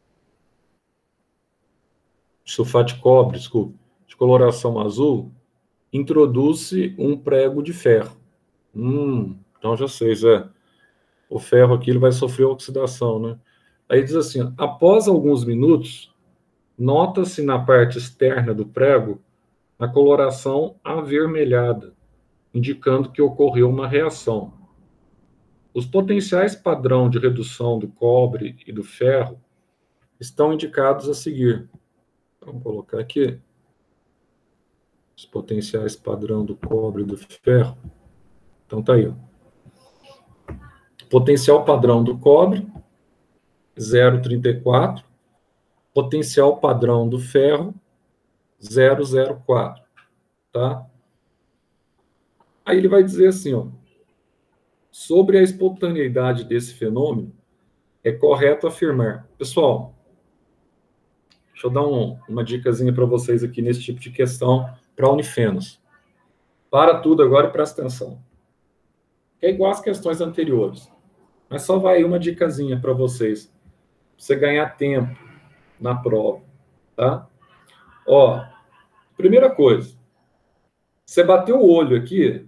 de sulfato de cobre, desculpa, de coloração azul, introduz-se um prego de ferro. Hum, então já sei, Zé. O ferro aqui ele vai sofrer oxidação, né? Aí diz assim, ó, após alguns minutos, nota-se na parte externa do prego a coloração avermelhada, indicando que ocorreu uma reação. Os potenciais padrão de redução do cobre e do ferro estão indicados a seguir. Vamos colocar aqui. Os potenciais padrão do cobre e do ferro. Então tá aí, ó. Potencial padrão do cobre, zero vírgula trinta e quatro. Potencial padrão do ferro, zero vírgula zero quatro. Tá? Aí ele vai dizer assim, ó. Sobre a espontaneidade desse fenômeno, é correto afirmar. Pessoal, deixa eu dar um, uma dicasinha para vocês aqui nesse tipo de questão para Unifenas. Para tudo agora e presta atenção. É igual às questões anteriores. Mas só vai uma dicasinha para vocês. Pra você ganhar tempo na prova. Tá? Ó, primeira coisa. Você bateu o olho aqui.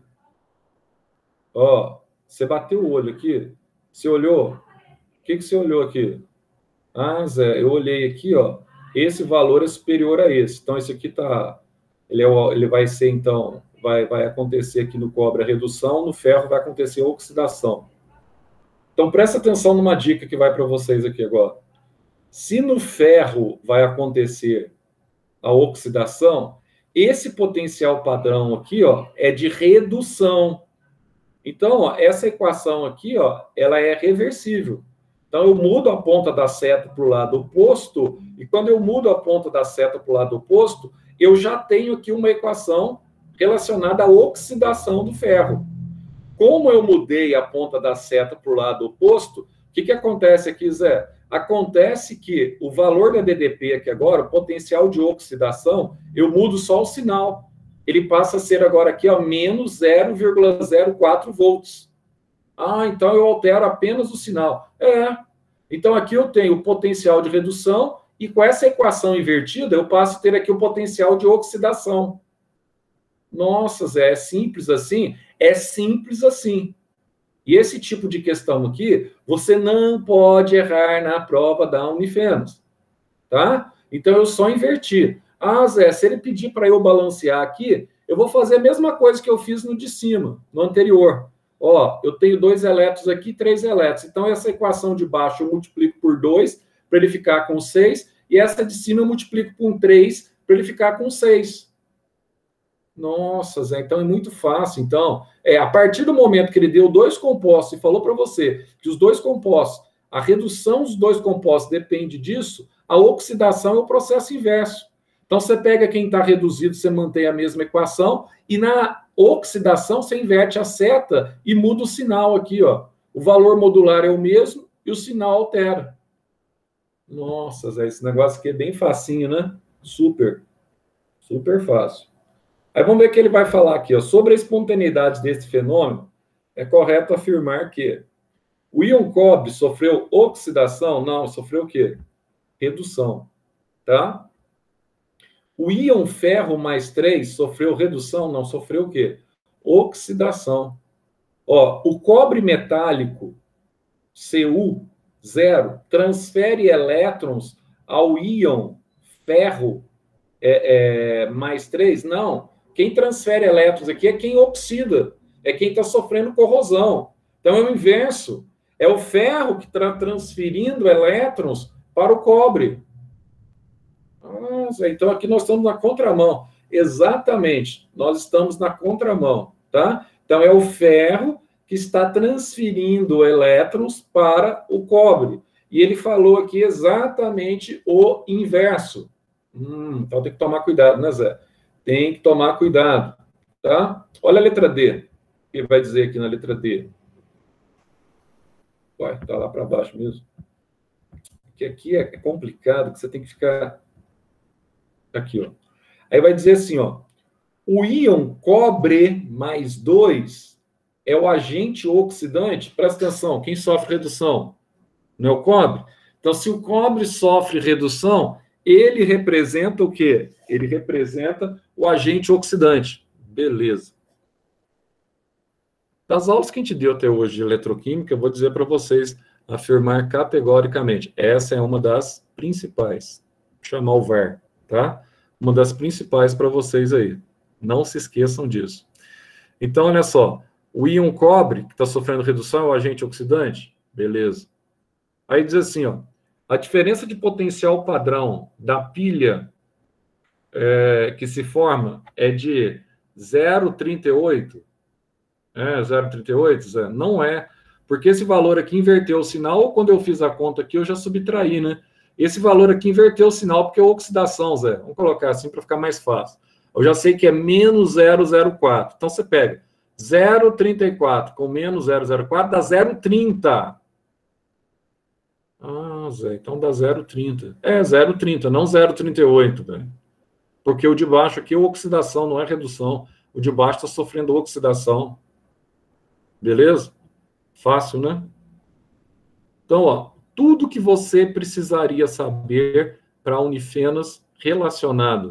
Ó, você bateu o olho aqui. Você olhou? O que, que você olhou aqui? Ah, Zé, eu olhei aqui, ó. Esse valor é superior a esse. Então, esse aqui tá... Ele, é, ele vai ser, então... Vai, vai acontecer aqui no cobre a redução, no ferro vai acontecer a oxidação. Então, presta atenção numa dica que vai para vocês aqui agora. Se no ferro vai acontecer a oxidação, esse potencial padrão aqui, ó, é de redução. Então, ó, essa equação aqui, ó, ela é reversível. Então, eu mudo a ponta da seta para o lado oposto, e quando eu mudo a ponta da seta para o lado oposto, eu já tenho aqui uma equação relacionada à oxidação do ferro. Como eu mudei a ponta da seta para o lado oposto, o que, que acontece aqui, Zé? Acontece que o valor da D D P aqui agora, o potencial de oxidação, eu mudo só o sinal. Ele passa a ser agora aqui, ó, menos zero vírgula zero quatro volts. Ah, então eu altero apenas o sinal. É. Então aqui eu tenho o potencial de redução e com essa equação invertida eu passo a ter aqui o potencial de oxidação. Nossa, Zé, é simples assim? É simples assim. E esse tipo de questão aqui, você não pode errar na prova da Unifenas, tá? Então eu só inverti. Ah, Zé, se ele pedir para eu balancear aqui, eu vou fazer a mesma coisa que eu fiz no de cima, no anterior. Ó, eu tenho dois elétrons aqui, três elétrons. Então, essa equação de baixo eu multiplico por dois, para ele ficar com seis, e essa de cima eu multiplico por três, para ele ficar com seis. Nossa, Zé, então é muito fácil. Então, é, a partir do momento que ele deu dois compostos e falou para você que os dois compostos, a redução dos dois compostos depende disso, a oxidação é o processo inverso. Então, você pega quem está reduzido, você mantém a mesma equação, e na oxidação você inverte a seta e muda o sinal aqui, ó. O valor modular é o mesmo e o sinal altera. Nossa, Zé, esse negócio aqui é bem facinho, né? Super. Super fácil. Aí vamos ver o que ele vai falar aqui, ó. Sobre a espontaneidade desse fenômeno, é correto afirmar que o íon cobre sofreu oxidação? Não, sofreu o quê? Redução, tá? O íon ferro mais três sofreu redução? Não, sofreu o quê? Oxidação. Ó, o cobre metálico, C U zero, transfere elétrons ao íon ferro é, é, mais três? Não. Quem transfere elétrons aqui é quem oxida, é quem está sofrendo corrosão. Então é o inverso. É o ferro que está transferindo elétrons para o cobre. Nossa, então aqui nós estamos na contramão. Exatamente, nós estamos na contramão, tá? Então é o ferro que está transferindo elétrons para o cobre. E ele falou aqui exatamente o inverso. Hum, então tem que tomar cuidado, né, Zé? Tem que tomar cuidado, tá? Olha a letra D. O que ele vai dizer aqui na letra D? Vai, tá lá para baixo mesmo. Porque aqui é complicado, que você tem que ficar... Aqui, ó. Aí vai dizer assim, ó. O íon cobre mais dois é o agente oxidante. Presta atenção, quem sofre redução? Não é o cobre? Então, se o cobre sofre redução, ele representa o quê? Ele representa o agente oxidante. Beleza. Das aulas que a gente deu até hoje de eletroquímica, eu vou dizer para vocês afirmar categoricamente. Essa é uma das principais. Vou chamar o V A R, tá? Uma das principais para vocês aí. Não se esqueçam disso. Então, olha só. O íon cobre, que está sofrendo redução, é o agente oxidante? Beleza. Aí diz assim, ó. A diferença de potencial padrão da pilha é, que se forma é de zero vírgula trinta e oito. É, zero vírgula trinta e oito, Zé? Não é. Porque esse valor aqui inverteu o sinal, ou quando eu fiz a conta aqui, eu já subtraí, né? Esse valor aqui inverteu o sinal, porque é oxidação, Zé. Vamos colocar assim para ficar mais fácil. Eu já sei que é menos zero vírgula zero quatro. Então, você pega zero vírgula trinta e quatro com menos zero vírgula zero quatro dá zero vírgula trinta. Ah, Zé, então dá zero vírgula trinta. É, zero vírgula trinta, não zero vírgula trinta e oito, velho. Porque o de baixo aqui é oxidação, não é redução. O de baixo está sofrendo oxidação. Beleza? Fácil, né? Então, ó, tudo que você precisaria saber para a Unifenas relacionado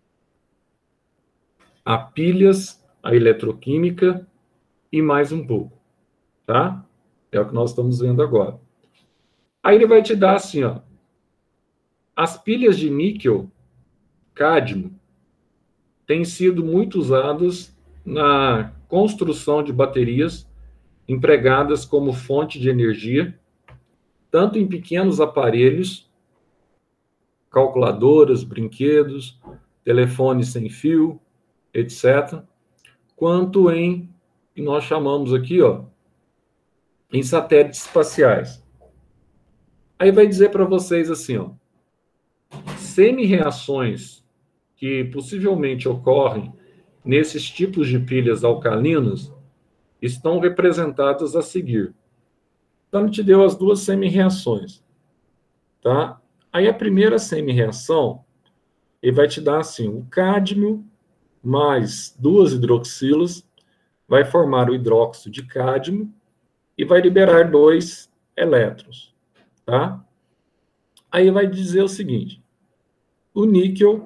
a pilhas, a eletroquímica e mais um pouco, tá? É o que nós estamos vendo agora. Aí ele vai te dar assim, ó, as pilhas de níquel, cádmio, têm sido muito usadas na construção de baterias empregadas como fonte de energia, tanto em pequenos aparelhos, calculadoras, brinquedos, telefones sem fio, etcétera, quanto em que nós chamamos aqui, ó, em satélites espaciais. Aí vai dizer para vocês assim, ó, semi-reações que possivelmente ocorrem nesses tipos de pilhas alcalinas estão representadas a seguir. Então, ele te deu as duas semi-reações, tá? Aí, a primeira semi-reação, ele vai te dar assim, o cádmio mais duas hidroxilas vai formar o hidróxido de cádmio e vai liberar dois elétrons, tá? Aí vai dizer o seguinte, o níquel,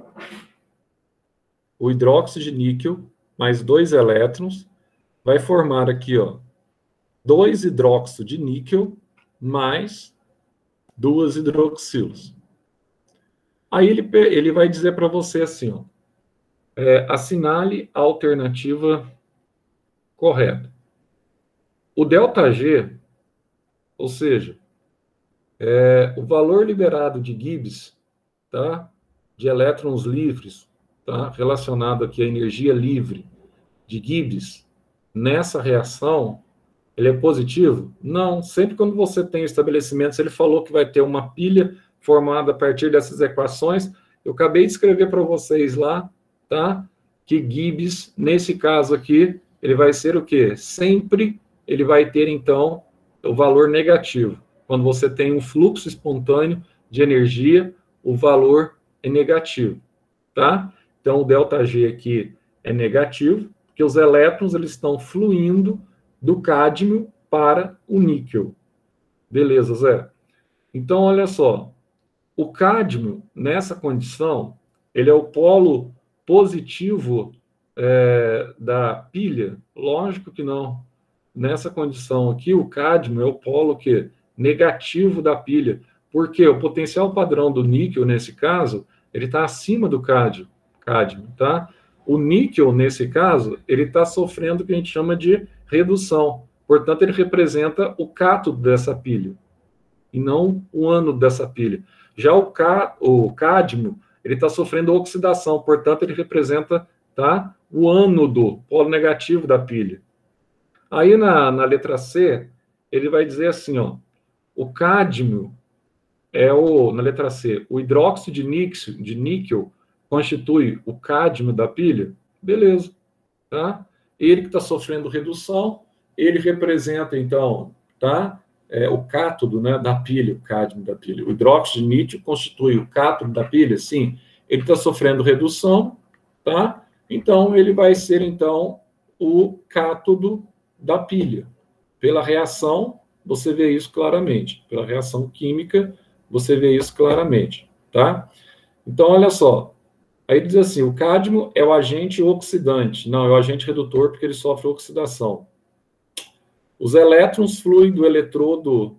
o hidróxido de níquel mais dois elétrons vai formar aqui, ó, dois hidróxido de níquel mais duas hidroxilas. Aí ele, ele vai dizer para você assim, ó, é, assinale a alternativa correta. O ΔG, ou seja, é, o valor liberado de Gibbs, tá, de elétrons livres, tá, relacionado aqui à energia livre de Gibbs, nessa reação, ele é positivo? Não. Sempre quando você tem estabelecimentos, ele falou que vai ter uma pilha formada a partir dessas equações. Eu acabei de escrever para vocês lá, tá? Que Gibbs, nesse caso aqui, ele vai ser o quê? Sempre ele vai ter, então, o valor negativo. Quando você tem um fluxo espontâneo de energia, o valor é negativo, tá? Então, o ΔG aqui é negativo, porque os elétrons eles estão fluindo do cádmio para o níquel. Beleza, Zé? Então, olha só. O cádmio, nessa condição, ele é o polo positivo é, da pilha? Lógico que não. Nessa condição aqui, o cádmio é o polo que? Negativo da pilha. Porque o potencial padrão do níquel, nesse caso, ele está acima do cádmio, cádmio, tá? O níquel, nesse caso, ele está sofrendo o que a gente chama de redução. Portanto, ele representa o cátodo dessa pilha, e não o ânodo dessa pilha. Já o, cá, o cádmio, ele está sofrendo oxidação, portanto, ele representa, tá, o ânodo, polo negativo da pilha. Aí, na, na letra C, ele vai dizer assim, ó, o cádmio é o, na letra C, o hidróxido de níquel, de níquel constitui o cádmio da pilha? Beleza, tá? Ele que está sofrendo redução, ele representa, então, tá? É, o cátodo, né, da pilha, o cádmio da pilha. O hidróxido de níquel constitui o cátodo da pilha? Sim. Ele está sofrendo redução, tá? Então, ele vai ser, então, o cátodo da pilha. Pela reação, você vê isso claramente. Pela reação química, você vê isso claramente, tá? Então, olha só. Aí ele diz assim, o cádmio é o agente oxidante. Não, é o agente redutor porque ele sofre oxidação. Os elétrons fluem do eletrodo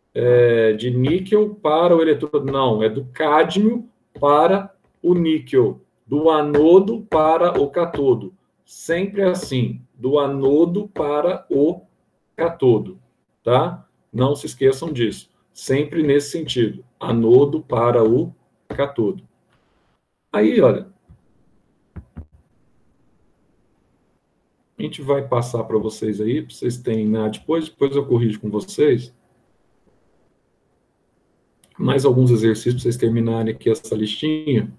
é, de níquel para o eletrodo... Não, é do cádmio para o níquel. Do anodo para o catodo. Sempre assim, do anodo para o catodo, tá? Não se esqueçam disso. Sempre nesse sentido. Anodo para o catodo. Aí, olha, a gente vai passar para vocês aí, para vocês terem nada depois, depois eu corrijo com vocês. Mais alguns exercícios para vocês terminarem aqui essa listinha.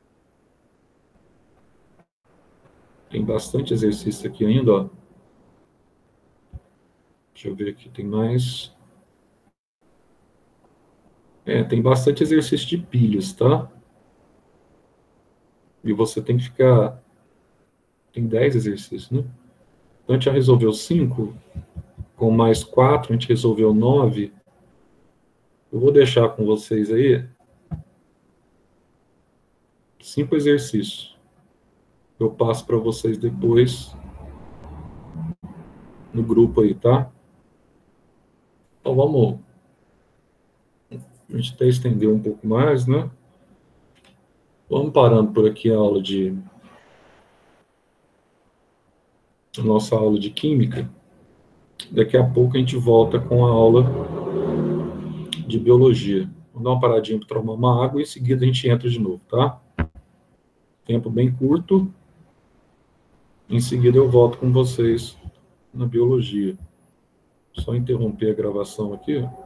Tem bastante exercício aqui ainda, ó. Deixa eu ver aqui, tem mais. É, tem bastante exercício de pilhas, tá? E você tem que ficar... Tem dez exercícios, né? Então, a gente já resolveu cinco. Com mais quatro, a gente resolveu nove. Eu vou deixar com vocês aí cinco exercícios. Eu passo para vocês depois no grupo aí, tá? Então, vamos... A gente até estendeu um pouco mais, né? Vamos parando por aqui a aula de... A nossa aula de Química. Daqui a pouco a gente volta com a aula de Biologia. Vou dar uma paradinha para tomar uma água e em seguida a gente entra de novo, tá? Tempo bem curto. Em seguida eu volto com vocês na biologia. Só interromper a gravação aqui.